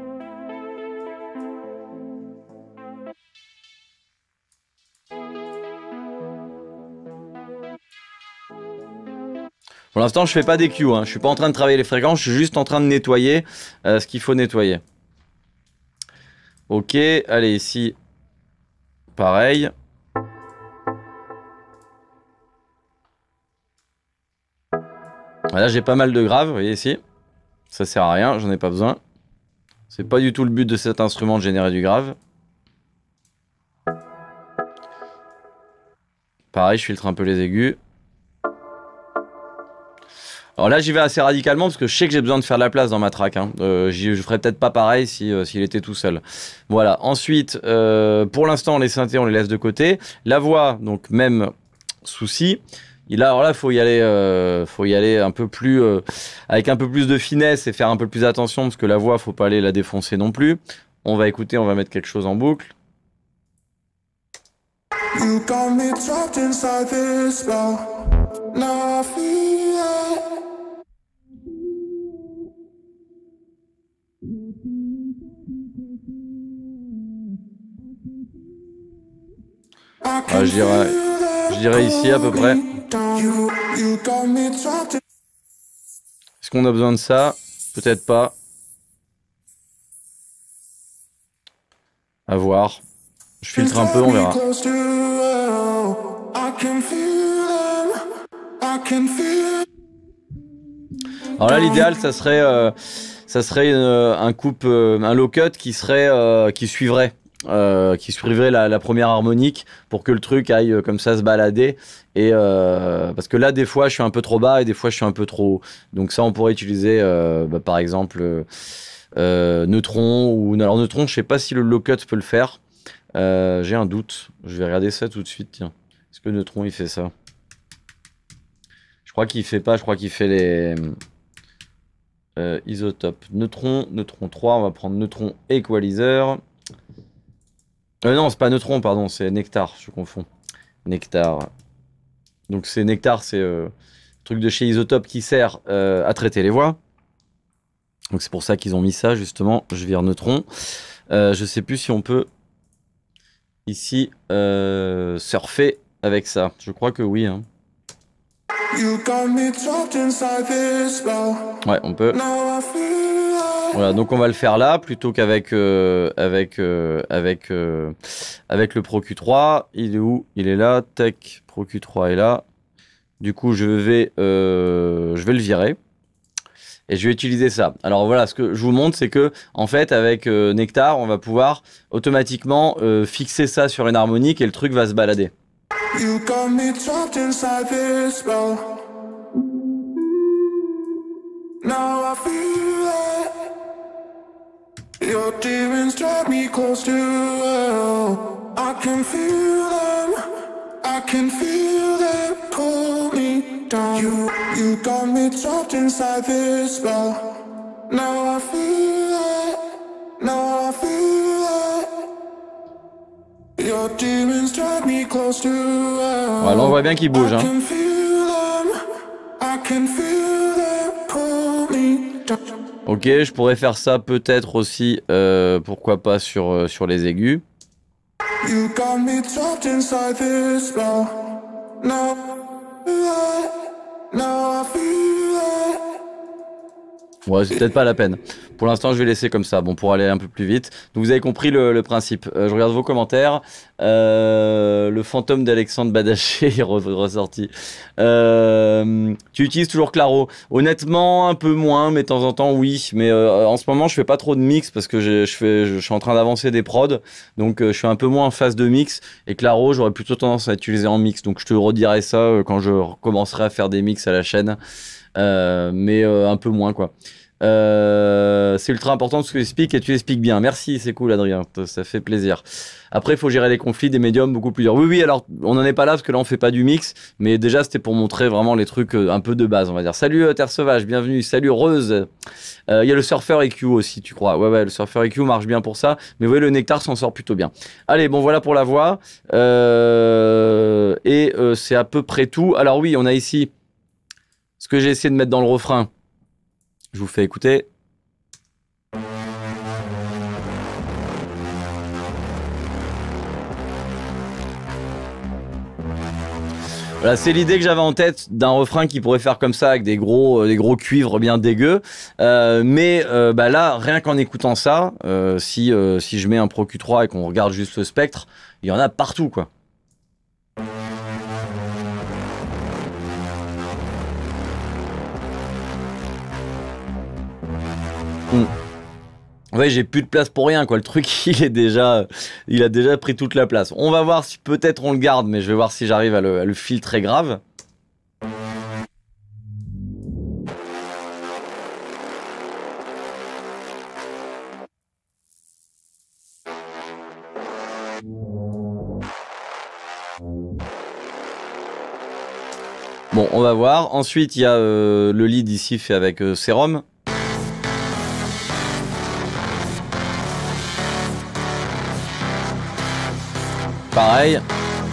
Pour l'instant, je fais pas des Q, hein. Je suis pas en train de travailler les fréquences, je suis juste en train de nettoyer euh, ce qu'il faut nettoyer. Ok, allez, ici, pareil. Là, j'ai pas mal de graves, vous voyez ici. Ça sert à rien, j'en ai pas besoin. C'est pas du tout le but de cet instrument de générer du grave. Pareil, je filtre un peu les aigus. Alors là, j'y vais assez radicalement parce que je sais que j'ai besoin de faire de la place dans ma track. Hein. Euh, je ferais peut-être pas pareil si, euh, s'il était tout seul. Voilà. Ensuite, euh, pour l'instant, les synthés, on les laisse de côté. La voix, donc même souci. Et là, alors là, faut y aller, euh, faut y aller un peu plus, euh, avec un peu plus de finesse et faire un peu plus attention parce que la voix, faut pas aller la défoncer non plus. On va écouter, on va mettre quelque chose en boucle. You got me trapped inside this spell. Now I feel it. Ah, je dirais, je dirais ici à peu près. Est-ce qu'on a besoin de ça? Peut-être pas. À voir. Je filtre un peu, on verra. Alors là, l'idéal, ça serait, euh, ça serait euh, un coupe, euh, un low cut qui serait, euh, qui suivrait. Euh, qui suivrait la, la première harmonique pour que le truc aille euh, comme ça se balader et euh, parce que là des fois je suis un peu trop bas et des fois je suis un peu trop haut, donc ça on pourrait utiliser euh, bah, par exemple euh, Neutron ou alors Neutron, je sais pas si le low cut peut le faire, euh, j'ai un doute, je vais regarder ça tout de suite. Tiens, est-ce que Neutron il fait ça? Je crois qu'il fait pas, je crois qu'il fait les euh, isotopes. Neutron, Neutron trois, on va prendre Neutron Equalizer. Euh, non, c'est pas Neutron, pardon, c'est Nectar, je confonds. Nectar. Donc c'est Nectar, c'est euh, truc de chez Isotope qui sert euh, à traiter les voix. Donc c'est pour ça qu'ils ont mis ça, justement. Je vire Neutron. Euh, je sais plus si on peut, ici, euh, surfer avec ça. Je crois que oui. Hein. Ouais, on peut. Voilà, donc on va le faire là plutôt qu'avec euh, avec euh, avec euh, avec le Pro Q trois. Il est où? Il est là. Tech Pro Q trois est là. Du coup, je vais euh, je vais le virer et je vais utiliser ça. Alors voilà, ce que je vous montre, c'est que en fait, avec euh, Nectar, on va pouvoir automatiquement euh, fixer ça sur une harmonique et le truc va se balader. You got me trapped inside this spell. Now I feel it. Your demons drag me close to hell. I can feel them, I can feel them pull me down. You, you got me trapped inside this spell. Now I feel it, now I feel it. Your demons drag me close to hell. Ouais, là on voit bien qu'il bouge. Hein. I can feel them, I can feel them pull me down. Ok, je pourrais faire ça peut-être aussi, euh, pourquoi pas sur, euh, sur les aigus. You got me trapped inside this spell. No, no, I feel it. Ouais, c'est peut-être pas la peine. Pour l'instant, je vais laisser comme ça, bon, pour aller un peu plus vite. Donc vous avez compris le, le principe. Euh, je regarde vos commentaires. Euh, le fantôme d'Alexandre Badaché est re ressorti. Euh, tu utilises toujours Claro? Honnêtement, un peu moins, mais de temps en temps, oui. Mais euh, en ce moment, je fais pas trop de mix parce que je, fais, je, je suis en train d'avancer des prods. Donc euh, je suis un peu moins en phase de mix. Et Claro, j'aurais plutôt tendance à utiliser en mix. Donc je te redirai ça euh, quand je recommencerai à faire des mix à la chaîne. Euh, mais euh, un peu moins, quoi. Euh, c'est ultra important ce que tu expliques et tu expliques bien. Merci, c'est cool Adrien, ça fait plaisir. Après, il faut gérer les conflits des médiums beaucoup plus durs. Oui, oui, alors on n'en est pas là parce que là on fait pas du mix, mais déjà c'était pour montrer vraiment les trucs euh, un peu de base, on va dire. Salut euh, Terre Sauvage, bienvenue. Salut Rose. Il euh, y a le Surfer E Q aussi, tu crois? Ouais, ouais, le Surfer E Q marche bien pour ça, mais vous voyez, le Nectar s'en sort plutôt bien. Allez, bon, voilà pour la voix. Euh, et euh, c'est à peu près tout. Alors oui, on a ici ce que j'ai essayé de mettre dans le refrain. Je vous fais écouter. Voilà, c'est l'idée que j'avais en tête d'un refrain qui pourrait faire comme ça avec des gros, euh, des gros cuivres bien dégueux. Euh, mais euh, bah là, rien qu'en écoutant ça, euh, si, euh, si je mets un Pro Q trois et qu'on regarde juste le spectre, il y en a partout, quoi. Ouais, j'ai plus de place pour rien, quoi. Le truc, il est déjà, il a déjà pris toute la place. On va voir si peut-être on le garde, mais je vais voir si j'arrive à le, à le filtrer grave. Bon, on va voir. Ensuite, il y a euh, le lead ici fait avec euh, Serum. Pareil.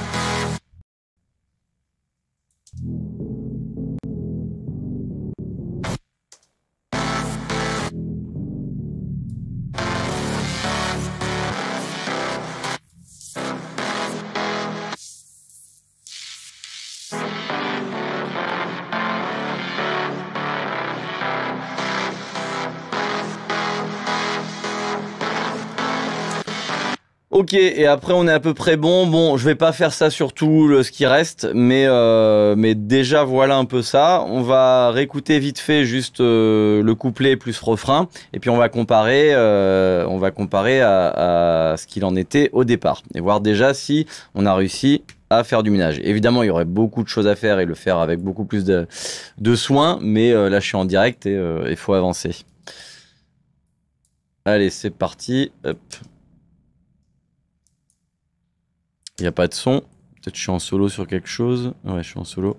Ok, et après on est à peu près bon. Bon, je vais pas faire ça sur tout le, ce qui reste, mais, euh, mais déjà voilà un peu ça. On va réécouter vite fait juste euh, le couplet plus refrain, et puis on va comparer, euh, on va comparer à, à ce qu'il en était au départ, et voir déjà si on a réussi à faire du ménage. Évidemment, il y aurait beaucoup de choses à faire et le faire avec beaucoup plus de, de soin, mais euh, là je suis en direct et il euh, faut avancer. Allez, c'est parti. Hop. Il n'y a pas de son. Peut-être que je suis en solo sur quelque chose. Ouais, je suis en solo.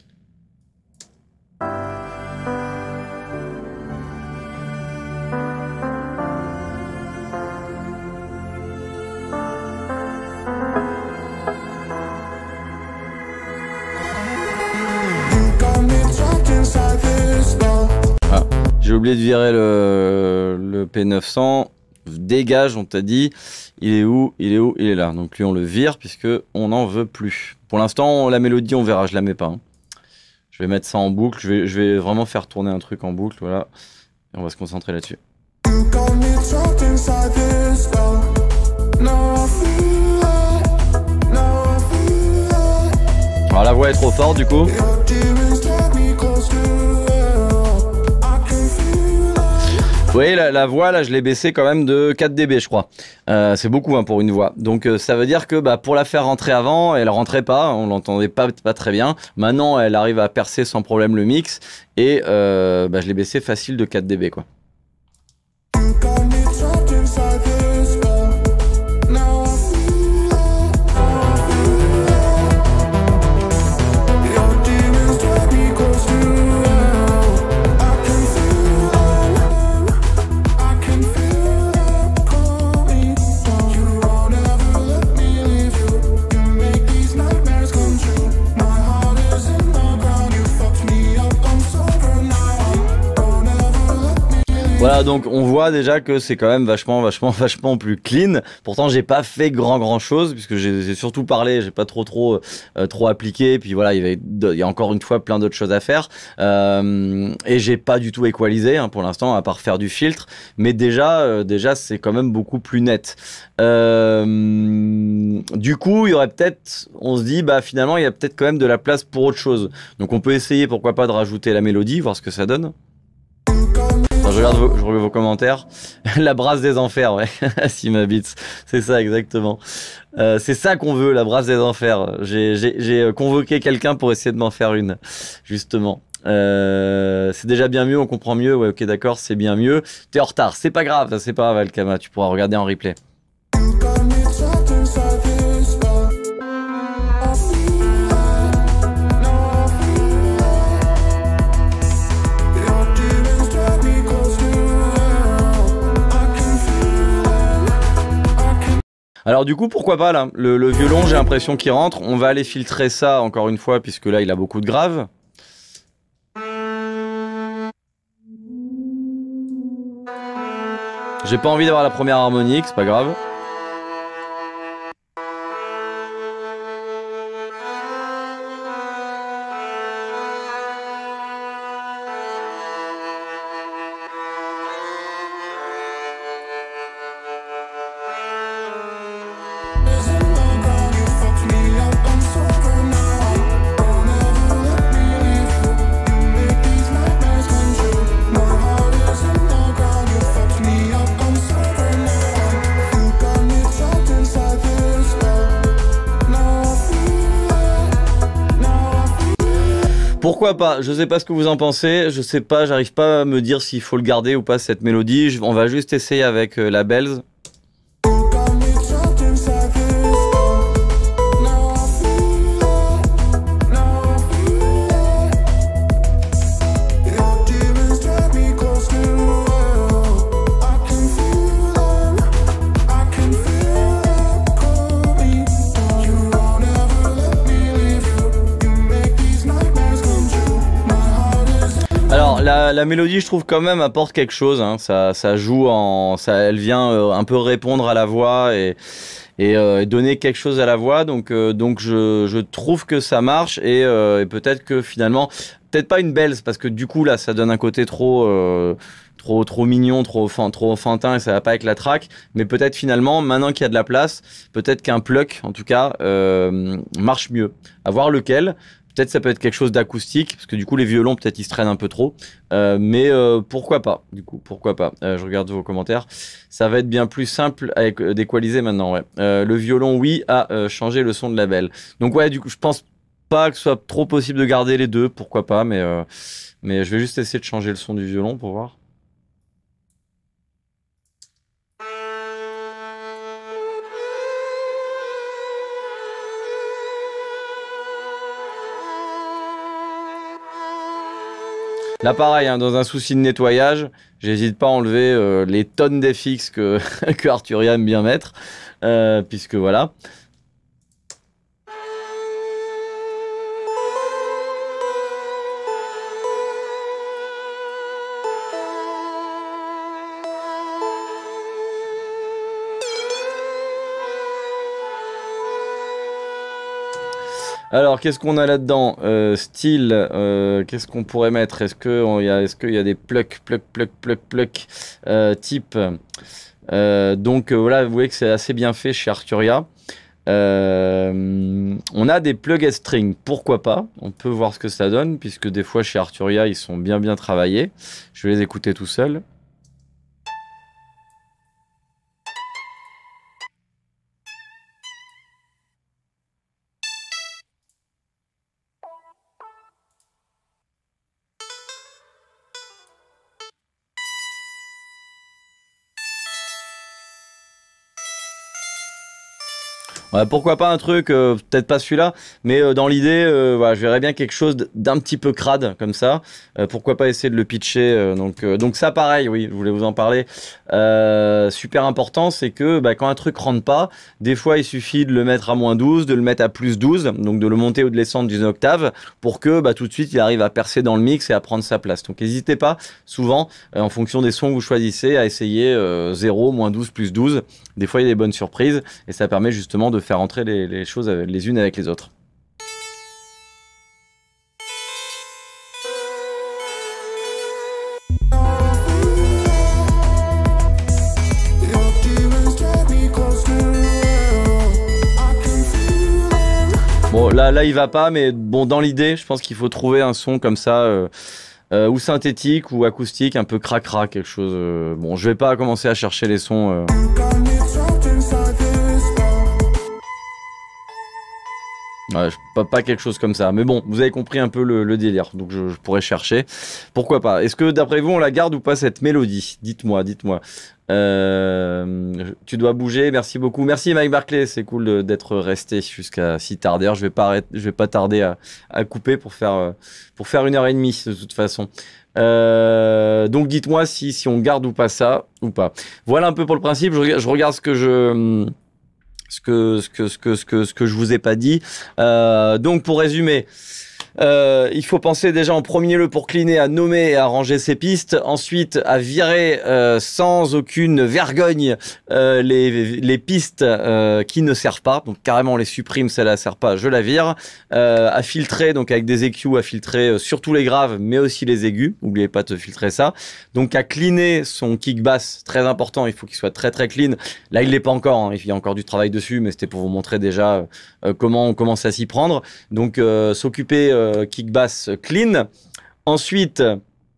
Ah, j'ai oublié de virer le, le P neuf cents. Dégage, on t'a dit. Il est où? Il est où? Il est là. Donc lui, on le vire puisque on n'en veut plus. Pour l'instant, la mélodie, on verra. Je la mets pas. Hein. Je vais mettre ça en boucle. Je vais, je vais vraiment faire tourner un truc en boucle. Voilà. Et on va se concentrer là-dessus. Alors la voix est trop forte du coup. Vous voyez, la, la voix, là, je l'ai baissée quand même de quatre décibels, je crois. Euh, c'est beaucoup hein, pour une voix. Donc, euh, ça veut dire que bah, pour la faire rentrer avant, elle rentrait pas, on l'entendait pas, pas très bien. Maintenant, elle arrive à percer sans problème le mix. Et euh, bah, je l'ai baissée facile de quatre décibels, quoi. Voilà, donc on voit déjà que c'est quand même vachement, vachement, vachement plus clean. Pourtant, j'ai pas fait grand, grand chose puisque j'ai surtout parlé, j'ai pas trop, trop, euh, trop appliqué. Puis voilà, il y, avait, il y a encore une fois plein d'autres choses à faire. Euh, et j'ai pas du tout équalisé hein, pour l'instant, à part faire du filtre. Mais déjà, euh, déjà, c'est quand même beaucoup plus net. Euh, du coup, il y aurait peut-être, on se dit, bah finalement, il y a peut-être quand même de la place pour autre chose. Donc, on peut essayer, pourquoi pas, de rajouter la mélodie, voir ce que ça donne. Attends, je regarde vos, je regarde vos commentaires. La brasse des enfers, ouais. Sima Beats, c'est ça exactement. Euh, c'est ça qu'on veut, la brasse des enfers. J'ai convoqué quelqu'un pour essayer de m'en faire une, justement. Euh, c'est déjà bien mieux, on comprend mieux. Ouais, ok, d'accord, c'est bien mieux. T'es en retard, c'est pas grave, c'est pas grave, Alkama. Tu pourras regarder en replay. Alors du coup, pourquoi pas là, le, le violon, j'ai l'impression qu'il rentre. On va aller filtrer ça encore une fois, puisque là, il a beaucoup de graves. J'ai pas envie d'avoir la première harmonique, c'est pas grave. I'm so Pourquoi pas? Je sais pas ce que vous en pensez. Je sais pas, j'arrive pas à me dire s'il faut le garder ou pas cette mélodie. Je- on va juste essayer avec euh, la Bells. Alors la, la mélodie, je trouve quand même apporte quelque chose. Hein. Ça, ça joue en, ça, elle vient euh, un peu répondre à la voix et et, euh, donner quelque chose à la voix. Donc euh, donc je, je trouve que ça marche et, euh, et peut-être que finalement, peut-être pas une Bells parce que du coup là, ça donne un côté trop euh, trop trop mignon, trop fin, trop enfantin et ça va pas avec la track. Mais peut-être finalement, maintenant qu'il y a de la place, peut-être qu'un pluck, en tout cas, euh, marche mieux. À voir lequel. Peut-être ça peut être quelque chose d'acoustique, parce que du coup les violons peut-être ils se traînent un peu trop, euh, mais euh, pourquoi pas, du coup, pourquoi pas. Euh, je regarde vos commentaires, ça va être bien plus simple à équ- d'équaliser maintenant, ouais. Euh, le violon, oui, a euh, changé le son de la belle. Donc ouais, du coup je pense pas que ce soit trop possible de garder les deux, pourquoi pas, mais, euh, mais je vais juste essayer de changer le son du violon pour voir. Là, pareil, hein, dans un souci de nettoyage, j'hésite pas à enlever euh, les tonnes d'F X que, que Arturia aime bien mettre, euh, puisque voilà. Alors, qu'est-ce qu'on a là-dedans? euh, Style, euh, qu'est-ce qu'on pourrait mettre? Est-ce qu'il y a, est-ce qu'il y a des plucks, pluck, pluck, pluck, pluck, euh, type euh, donc euh, voilà, vous voyez que c'est assez bien fait chez Arturia. Euh, on a des plug and string, pourquoi pas? On peut voir ce que ça donne, puisque des fois chez Arturia, ils sont bien bien travaillés. Je vais les écouter tout seul. Ouais, pourquoi pas un truc, euh, peut-être pas celui-là, mais euh, dans l'idée, euh, voilà, je verrais bien quelque chose d'un petit peu crade comme ça. Euh, pourquoi pas essayer de le pitcher. Euh, donc, euh, donc ça, pareil, oui, je voulais vous en parler. Euh, super important, c'est que bah, quand un truc rentre pas, des fois il suffit de le mettre à moins douze, de le mettre à plus douze, donc de le monter ou de descendre d'une octave, pour que bah, tout de suite il arrive à percer dans le mix et à prendre sa place. Donc n'hésitez pas, souvent, euh, en fonction des sons que vous choisissez, à essayer euh, zéro, moins douze, plus douze. Des fois il y a des bonnes surprises et ça permet justement de faire entrer les, les choses les unes avec les autres. Bon, là, là, il va pas, mais bon, dans l'idée, je pense qu'il faut trouver un son comme ça, euh, euh, ou synthétique ou acoustique, un peu cracra, quelque chose. Euh, bon, je vais pas commencer à chercher les sons. Euh... Ouais, je- pas, pas quelque chose comme ça. Mais bon, vous avez compris un peu le, le délire, donc je, je pourrais chercher. Pourquoi pas? Est-ce que d'après vous, on la garde ou pas cette mélodie? Dites-moi, dites-moi. Euh, je- tu dois bouger, merci beaucoup. Merci Mike Barclay, c'est cool de- d'être resté jusqu'à si tard. D'ailleurs, je vais pas arrêter, je vais pas tarder à, à couper pour faire, euh, pour faire une heure et demie de toute façon. Euh, donc dites-moi si, si on garde ou pas ça, ou pas. Voilà un peu pour le principe, je, rega- je regarde ce que je... ce que ce que ce que ce que ce que je vous ai pas dit. Euh, donc pour résumer, euh, il faut penser déjà en premier lieu pour cleaner à nommer et à ranger ses pistes, ensuite à virer euh, sans aucune vergogne euh, les, les pistes euh, qui ne servent pas, donc carrément on les supprime, celle-là ne sert pas, je la vire, euh, à filtrer, donc avec des E Q à filtrer euh, surtout les graves mais aussi les aigus, n'oubliez pas de filtrer ça, donc à cleaner son kick bass, très important, il faut qu'il soit très très clean, là il l'est pas encore, hein. Il y a encore du travail dessus, mais c'était pour vous montrer déjà euh, comment on commence à s'y prendre, donc euh, s'occuper euh, kick bass clean. Ensuite,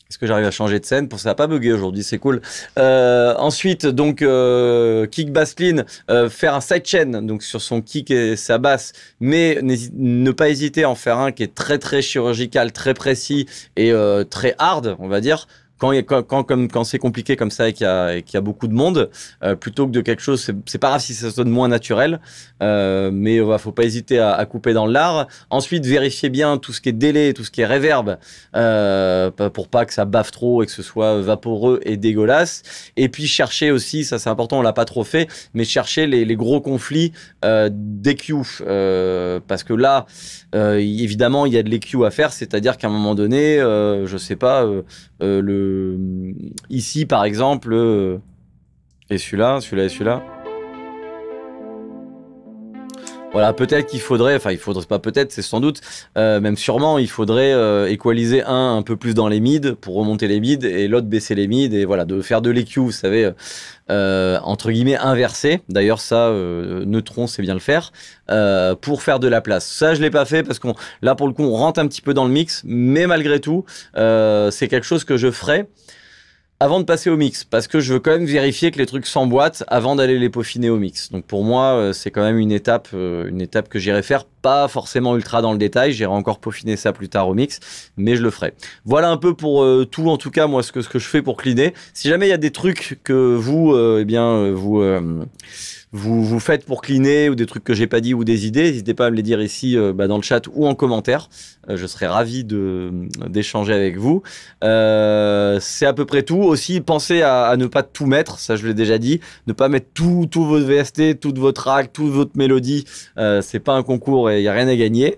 Est-ce que j'arrive à changer de scène? Pour ça n'a pas bugué aujourd'hui, c'est cool. Euh, ensuite, donc euh, kick bass clean, euh, faire un sidechain donc sur son kick et sa basse, mais ne pas hésiter à en faire un qui est très très chirurgical, très précis et euh, très hard, on va dire. Quand, quand, quand, comme, quand c'est compliqué comme ça et qu'il y, qu y a beaucoup de monde, euh, plutôt que de quelque chose, c'est pas grave si ça sonne moins naturel, euh, mais il ne faut pas hésiter à, à couper dans l'art. Ensuite, vérifiez bien tout ce qui est délai, tout ce qui est reverb, euh, pour pas que ça baffe trop et que ce soit vaporeux et dégueulasse. Et puis cherchez aussi, ça c'est important, on l'a pas trop fait, mais cherchez les, les gros conflits euh, d'E Q, euh, parce que là, euh, évidemment, il y a de l'E Q à faire, c'est-à-dire qu'à un moment donné, euh, je sais pas, euh, euh, le ici par exemple euh, et celui-là, celui-là et celui-là. Voilà, peut-être qu'il faudrait, enfin il faudrait pas peut-être, c'est sans doute, euh, même sûrement, il faudrait euh, équaliser un un peu plus dans les mids pour remonter les mids et l'autre baisser les mids et voilà, de faire de l'E Q, vous savez, euh, entre guillemets inversé. D'ailleurs ça, euh, Neutron sait bien le faire, euh, pour faire de la place. Ça je l'ai pas fait parce qu'on, là pour le coup on rentre un petit peu dans le mix, mais malgré tout, euh, c'est quelque chose que je ferai avant de passer au mix, parce que je veux quand même vérifier que les trucs s'emboîtent avant d'aller les peaufiner au mix. Donc pour moi, c'est quand même une étape, une étape que j'irai faire, pas forcément ultra dans le détail, j'irai encore peaufiner ça plus tard au mix, mais je le ferai. Voilà un peu pour euh, tout, en tout cas, moi, ce que, ce que je fais pour cleaner. Si jamais il y a des trucs que vous, euh, eh bien, vous... Euh, Vous, vous faites pour cleaner ou des trucs que j'ai pas dit ou des idées, n'hésitez pas à me les dire ici euh, bah, dans le chat ou en commentaire. Euh, je serai ravi de d'échanger avec vous. Euh, c'est à peu près tout. Aussi, pensez à, à ne pas tout mettre, ça je l'ai déjà dit. Ne pas mettre tout, tout votre V S T, toute votre rack, toute votre mélodie. Euh, c'est pas un concours et il n'y a rien à gagner.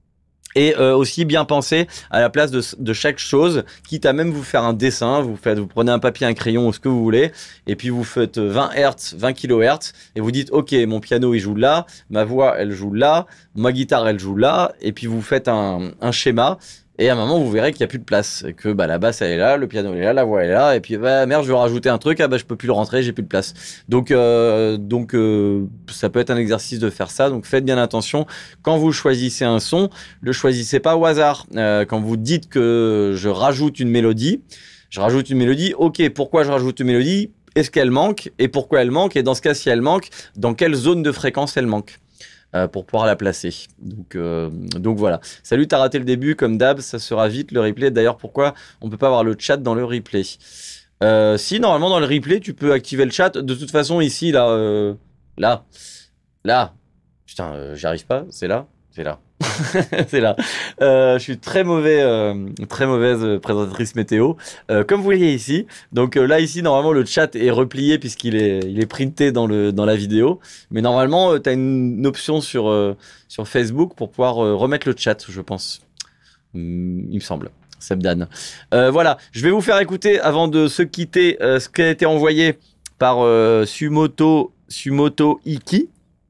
Et euh, aussi bien penser à la place de, de chaque chose, quitte à même vous faire un dessin, vous faites, vous prenez un papier, un crayon ou ce que vous voulez, et puis vous faites vingt hertz, vingt kilohertz, et vous dites ok, mon piano il joue là, ma voix elle joue là, ma guitare elle joue là, et puis vous faites un, un schéma. Et à un moment, vous verrez qu'il n'y a plus de place. Et que bah, la basse, elle est là, le piano, elle est là, la voix, elle est là. Et puis, bah, merde, je veux rajouter un truc. Ah, bah, je peux plus le rentrer, j'ai plus de place. Donc, euh, donc euh, ça peut être un exercice de faire ça. Donc, faites bien attention. Quand vous choisissez un son, ne choisissez pas au hasard. Euh, quand vous dites que je rajoute une mélodie, je rajoute une mélodie. Ok, pourquoi je rajoute une mélodie? Est-ce qu'elle manque? Et pourquoi elle manque? Et dans ce cas, si elle manque, dans quelle zone de fréquence elle manque? Euh, pour pouvoir la placer. Donc, euh, donc voilà. Salut, t'as raté le début comme d'hab, ça sera vite le replay. D'ailleurs, pourquoi on peut pas avoir le chat dans le replay? euh, Si, normalement dans le replay, tu peux activer le chat. De toute façon, ici, là, euh, là, là, putain, euh, j'y arrive pas, c'est là, c'est là. C'est là. Euh, je suis très mauvais, euh, très mauvaise présentatrice météo, euh, comme vous voyez ici. Donc euh, là ici normalement le chat est replié puisqu'il est, il est printé dans le dans la vidéo. Mais normalement euh, tu as une, une option sur euh, sur Facebook pour pouvoir euh, remettre le chat, je pense. Hum, il me semble. Sebdan. Euh, voilà. Je vais vous faire écouter avant de se quitter euh, ce qui a été envoyé par euh, Sumoto Sumoto Iki.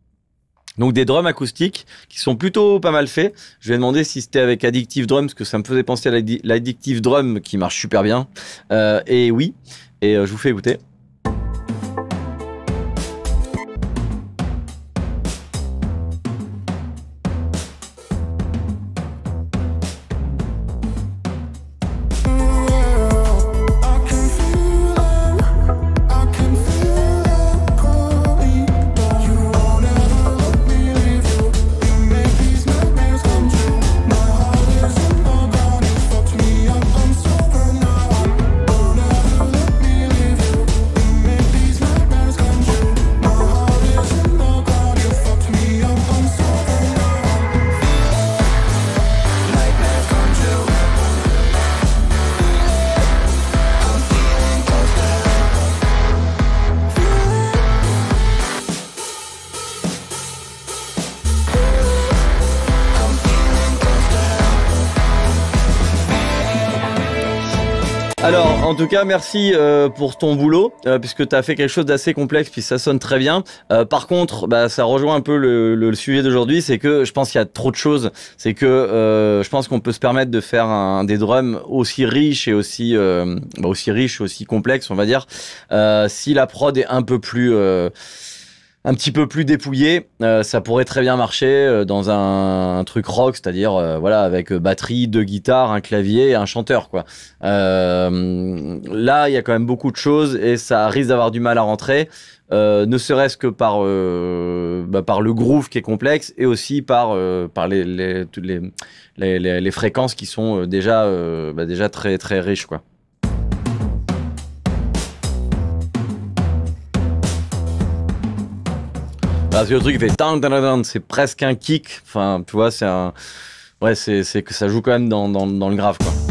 Donc des drums acoustiques qui sont plutôt pas mal faits. Je vais demander si c'était avec Addictive Drum, parce que ça me faisait penser à l'Addictive Drum qui marche super bien. Euh, et oui, et euh, je vous fais écouter. Alors, en tout cas, merci euh, pour ton boulot, euh, puisque tu as fait quelque chose d'assez complexe, puis ça sonne très bien. Euh, par contre, bah, ça rejoint un peu le, le, le sujet d'aujourd'hui, c'est que je pense qu'il y a trop de choses. C'est que euh, je pense qu'on peut se permettre de faire un, des drums aussi riches et aussi, euh, bah, aussi riches, aussi complexes, on va dire, euh, si la prod est un peu plus... Euh, un petit peu plus dépouillé, euh, ça pourrait très bien marcher euh, dans un, un truc rock, c'est-à-dire euh, voilà avec batterie, deux guitares, un clavier et un chanteur quoi. Euh, là, il y a quand même beaucoup de choses et ça risque d'avoir du mal à rentrer, euh, ne serait-ce que par euh, bah, par le groove qui est complexe et aussi par euh, par les les, les les les les fréquences qui sont déjà euh, bah, déjà très très riches quoi. Parce que le truc il fait tan tan tan, c'est presque un kick. Enfin, tu vois, c'est un, ouais, c'est c'est que ça joue quand même dans dans dans le grave quoi.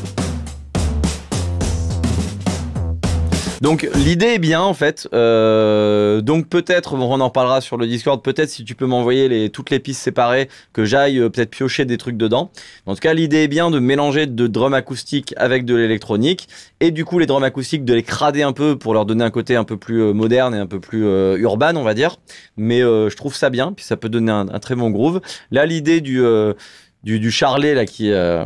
Donc l'idée est bien en fait. Euh, donc peut-être, on en parlera sur le Discord. Peut-être si tu peux m'envoyer les toutes les pistes séparées, que j'aille euh, peut-être piocher des trucs dedans. En tout cas, l'idée est bien de mélanger de drums acoustiques avec de l'électronique et du coup les drums acoustiques de les crader un peu pour leur donner un côté un peu plus euh, moderne et un peu plus euh, urbain, on va dire. Mais euh, je trouve ça bien, puis ça peut donner un, un très bon groove. Là, l'idée du euh, du, du charlet là qui euh,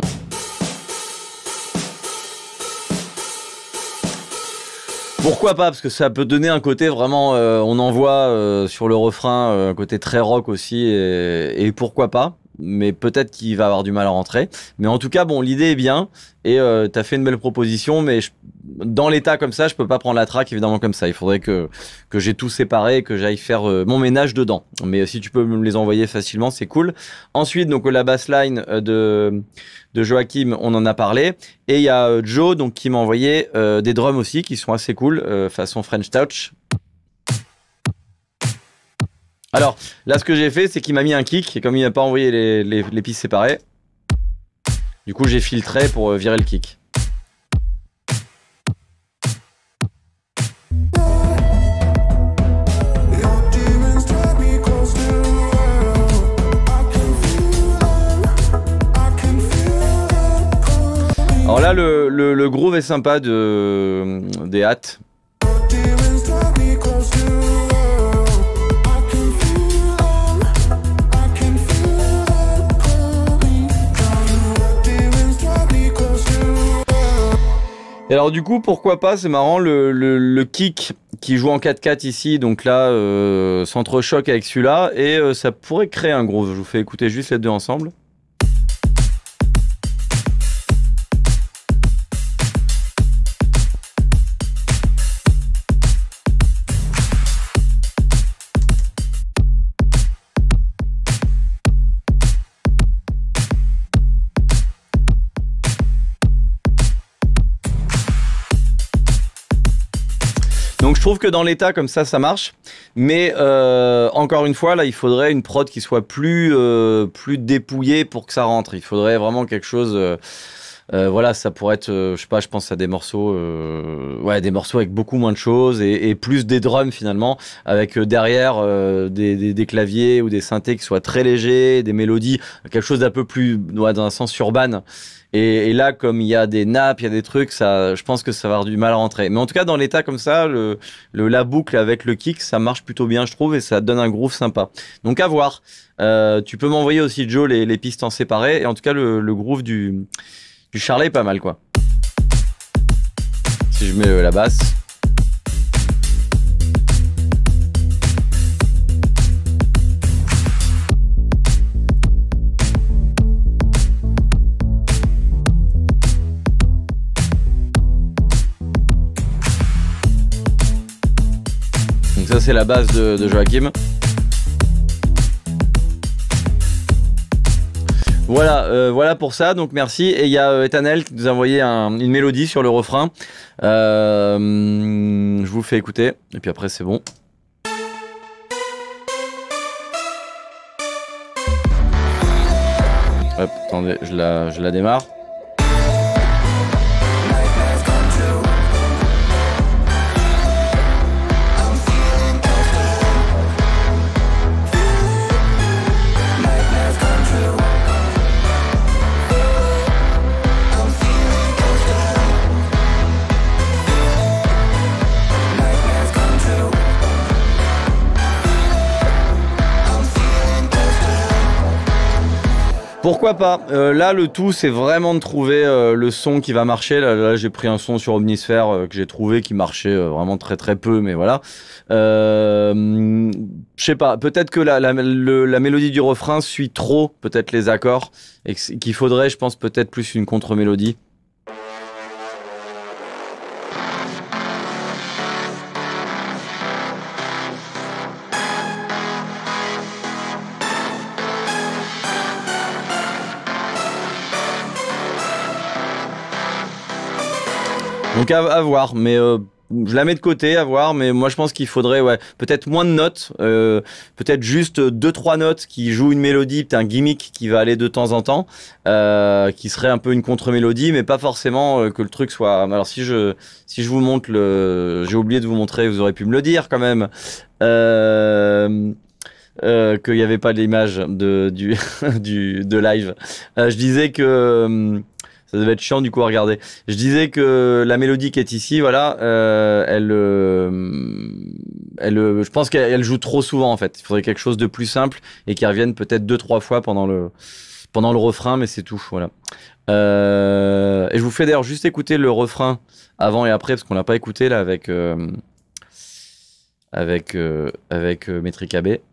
pourquoi pas, parce que ça peut donner un côté vraiment, euh, on en voit euh, sur le refrain, euh, un côté très rock aussi, et, et pourquoi pas, mais peut-être qu'il va avoir du mal à rentrer. Mais en tout cas, bon, l'idée est bien, et euh, t'as fait une belle proposition, mais je, dans l'état comme ça, je peux pas prendre la track évidemment comme ça. Il faudrait que, que j'ai tout séparé, que j'aille faire euh, mon ménage dedans. Mais si tu peux me les envoyer facilement, c'est cool. Ensuite, donc la bassline de... de Joachim, on en a parlé, et il y a euh, Joe donc qui m'a envoyé euh, des drums aussi qui sont assez cool, euh, façon French Touch. Alors là, ce que j'ai fait, c'est qu'il m'a mis un kick, et comme il m'a pas envoyé les, les, les pistes séparées, du coup j'ai filtré pour euh, virer le kick. Alors là, le, le, le groove est sympa de, des hâtes. Et alors du coup, pourquoi pas, c'est marrant, le, le, le kick qui joue en quatre quatre ici, donc là, euh, s'entrechoque avec celui-là, et euh, ça pourrait créer un groove. Je vous fais écouter juste les deux ensemble. Donc je trouve que dans l'état comme ça, ça marche. Mais euh, encore une fois, là, il faudrait une prod qui soit plus, euh, plus dépouillée pour que ça rentre. Il faudrait vraiment quelque chose... Euh, euh, voilà, ça pourrait être, euh, je sais pas, je pense à des morceaux, euh, ouais, des morceaux avec beaucoup moins de choses et, et plus des drums finalement, avec euh, derrière euh, des, des, des claviers ou des synthés qui soient très légers, des mélodies, quelque chose d'un peu plus, ouais, dans un sens urbain. Et, et là, comme il y a des nappes, il y a des trucs, ça, je pense que ça va avoir du mal à rentrer. Mais en tout cas, dans l'état comme ça, le, le, la boucle avec le kick, ça marche plutôt bien, je trouve, et ça donne un groove sympa. Donc à voir. Euh, tu peux m'envoyer aussi, Joe, les, les pistes en séparé. Et en tout cas, le, le groove du, du charlet est pas mal, quoi. Si je mets euh, la basse. Ça c'est la base de, de Joachim. Voilà, euh, voilà pour ça, donc merci. Et il y a euh, Ethanel qui nous a envoyé un, une mélodie sur le refrain. Euh, je vous fais écouter, et puis après c'est bon. Hop, attendez, je la, je la démarre. Pourquoi pas. Euh, là, le tout, c'est vraiment de trouver euh, le son qui va marcher. Là, là j'ai pris un son sur Omnisphere euh, que j'ai trouvé qui marchait euh, vraiment très très peu, mais voilà. Euh, je sais pas, peut-être que la, la, le, la mélodie du refrain suit trop peut-être les accords et qu'il faudrait, je pense, peut-être plus une contre-mélodie. Donc à, à voir, mais euh, je la mets de côté, à voir, mais moi je pense qu'il faudrait ouais, peut-être moins de notes, euh, peut-être juste deux trois notes qui jouent une mélodie, peut-être un gimmick qui va aller de temps en temps, euh, qui serait un peu une contre-mélodie, mais pas forcément euh, que le truc soit... Alors si je, si je vous montre le... J'ai oublié de vous montrer, vous aurez pu me le dire quand même. Euh... Euh, qu'il n'y avait pas l'image de, du, du, de live. Euh, je disais que... Euh, ça devait être chiant du coup à regarder. Je disais que la mélodie qui est ici, voilà, euh, elle, euh, elle, euh, je pense qu'elle joue trop souvent en fait. Il faudrait quelque chose de plus simple et qui revienne peut-être deux trois fois pendant le, pendant le refrain, mais c'est tout. Voilà. Euh, et je vous fais d'ailleurs juste écouter le refrain avant et après parce qu'on l'a pas écouté là avec euh, avec euh, avec euh, Métrique A B.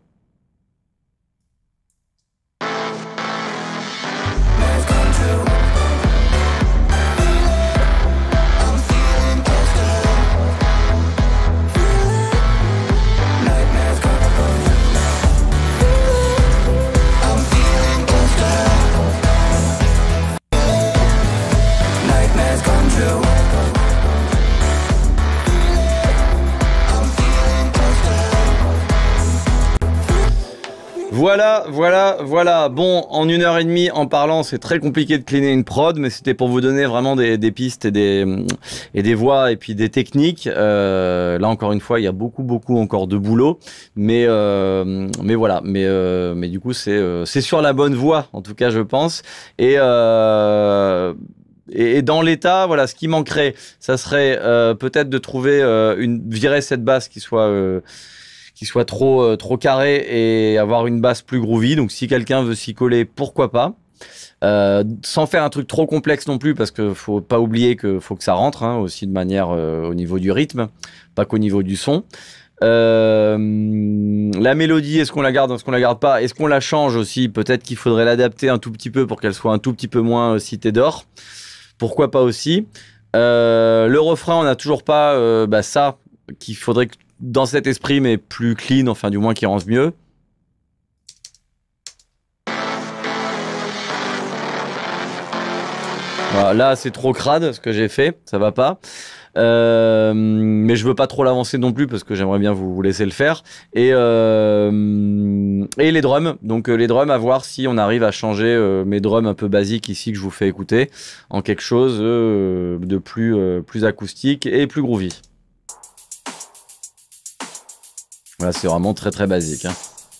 Voilà, voilà, voilà. Bon, en une heure et demie, en parlant, c'est très compliqué de cleaner une prod, mais c'était pour vous donner vraiment des, des pistes et des, et des voix et puis des techniques. Euh, là, encore une fois, il y a beaucoup, beaucoup encore de boulot, mais, euh, mais voilà. Mais, euh, mais du coup, c'est, euh, c'est sur la bonne voie, en tout cas, je pense. Et, euh, et dans l'état, voilà, ce qui manquerait, ça serait euh, peut-être de trouver euh, une virer cette basse qui soit euh, qui soit trop euh, trop carré et avoir une basse plus groovy. Donc si quelqu'un veut s'y coller, pourquoi pas. Euh, sans faire un truc trop complexe non plus, parce que faut pas oublier que faut que ça rentre hein, aussi de manière euh, au niveau du rythme, pas qu'au niveau du son. Euh, la mélodie, est-ce qu'on la garde, est-ce qu'on la garde pas, est-ce qu'on la change aussi? Peut-être qu'il faudrait l'adapter un tout petit peu pour qu'elle soit un tout petit peu moins euh, citée d'or. Pourquoi pas aussi. Euh, le refrain, on n'a toujours pas euh, bah, ça qu'il faudrait que dans cet esprit, mais plus clean, enfin du moins qui range mieux. Voilà, là, c'est trop crade ce que j'ai fait, ça va pas. Euh, mais je veux pas trop l'avancer non plus parce que j'aimerais bien vous, vous laisser le faire. Et, euh, et les drums, donc euh, les drums, à voir si on arrive à changer euh, mes drums un peu basiques ici que je vous fais écouter en quelque chose euh, de plus, euh, plus acoustique et plus groovy. Voilà, c'est vraiment très très basique. Hein.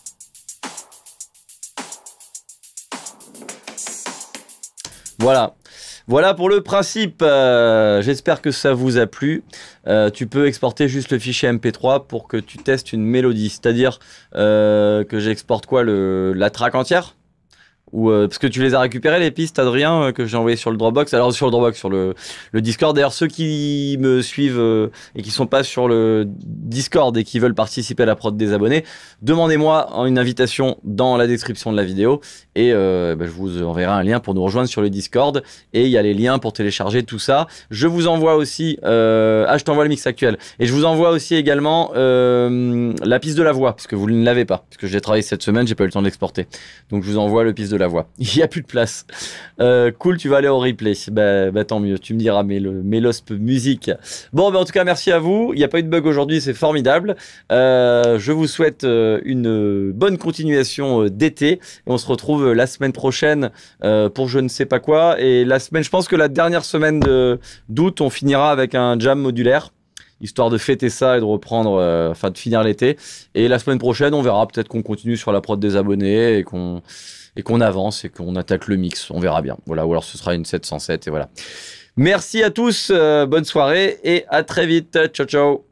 Voilà. Voilà pour le principe. Euh, J'espère que ça vous a plu. Euh, tu peux exporter juste le fichier M P trois pour que tu testes une mélodie. C'est-à-dire euh, que j'exporte quoi, le, la track entière? Ou euh, parce que tu les as récupérées les pistes, Adrien, euh, que j'ai envoyé sur le Dropbox. Alors sur le Dropbox, sur le, le Discord. D'ailleurs, ceux qui me suivent euh, et qui sont pas sur le Discord et qui veulent participer à la prod des abonnés, demandez-moi une invitation dans la description de la vidéo et euh, bah, je vous enverrai un lien pour nous rejoindre sur le Discord. Et il y a les liens pour télécharger tout ça. Je vous envoie aussi, euh... ah, je t'envoie le mix actuel. Et je vous envoie aussi également euh, la piste de la voix, parce que vous ne l'avez pas, parce que j'ai travaillé cette semaine, j'ai pas eu le temps de l'exporter. Donc je vous envoie le piste de la voix. Il n'y a plus de place. Euh, cool, tu vas aller au replay. Bah, bah tant mieux, tu me diras, mais le Mélosp musique. Bon, bah en tout cas, merci à vous. Il n'y a pas eu de bug aujourd'hui, c'est formidable. Euh, je vous souhaite euh, une bonne continuation euh, d'été. Et on se retrouve la semaine prochaine euh, pour je ne sais pas quoi. Et la semaine, je pense que la dernière semaine d'août, on finira avec un jam modulaire, histoire de fêter ça et de reprendre, euh, enfin de finir l'été. Et la semaine prochaine, on verra peut-être qu'on continue sur la prod des abonnés et qu'on et qu'on avance et qu'on attaque le mix. On verra bien. Voilà, ou alors ce sera une sept cent sept et voilà. Merci à tous, euh, bonne soirée et à très vite. Ciao, ciao.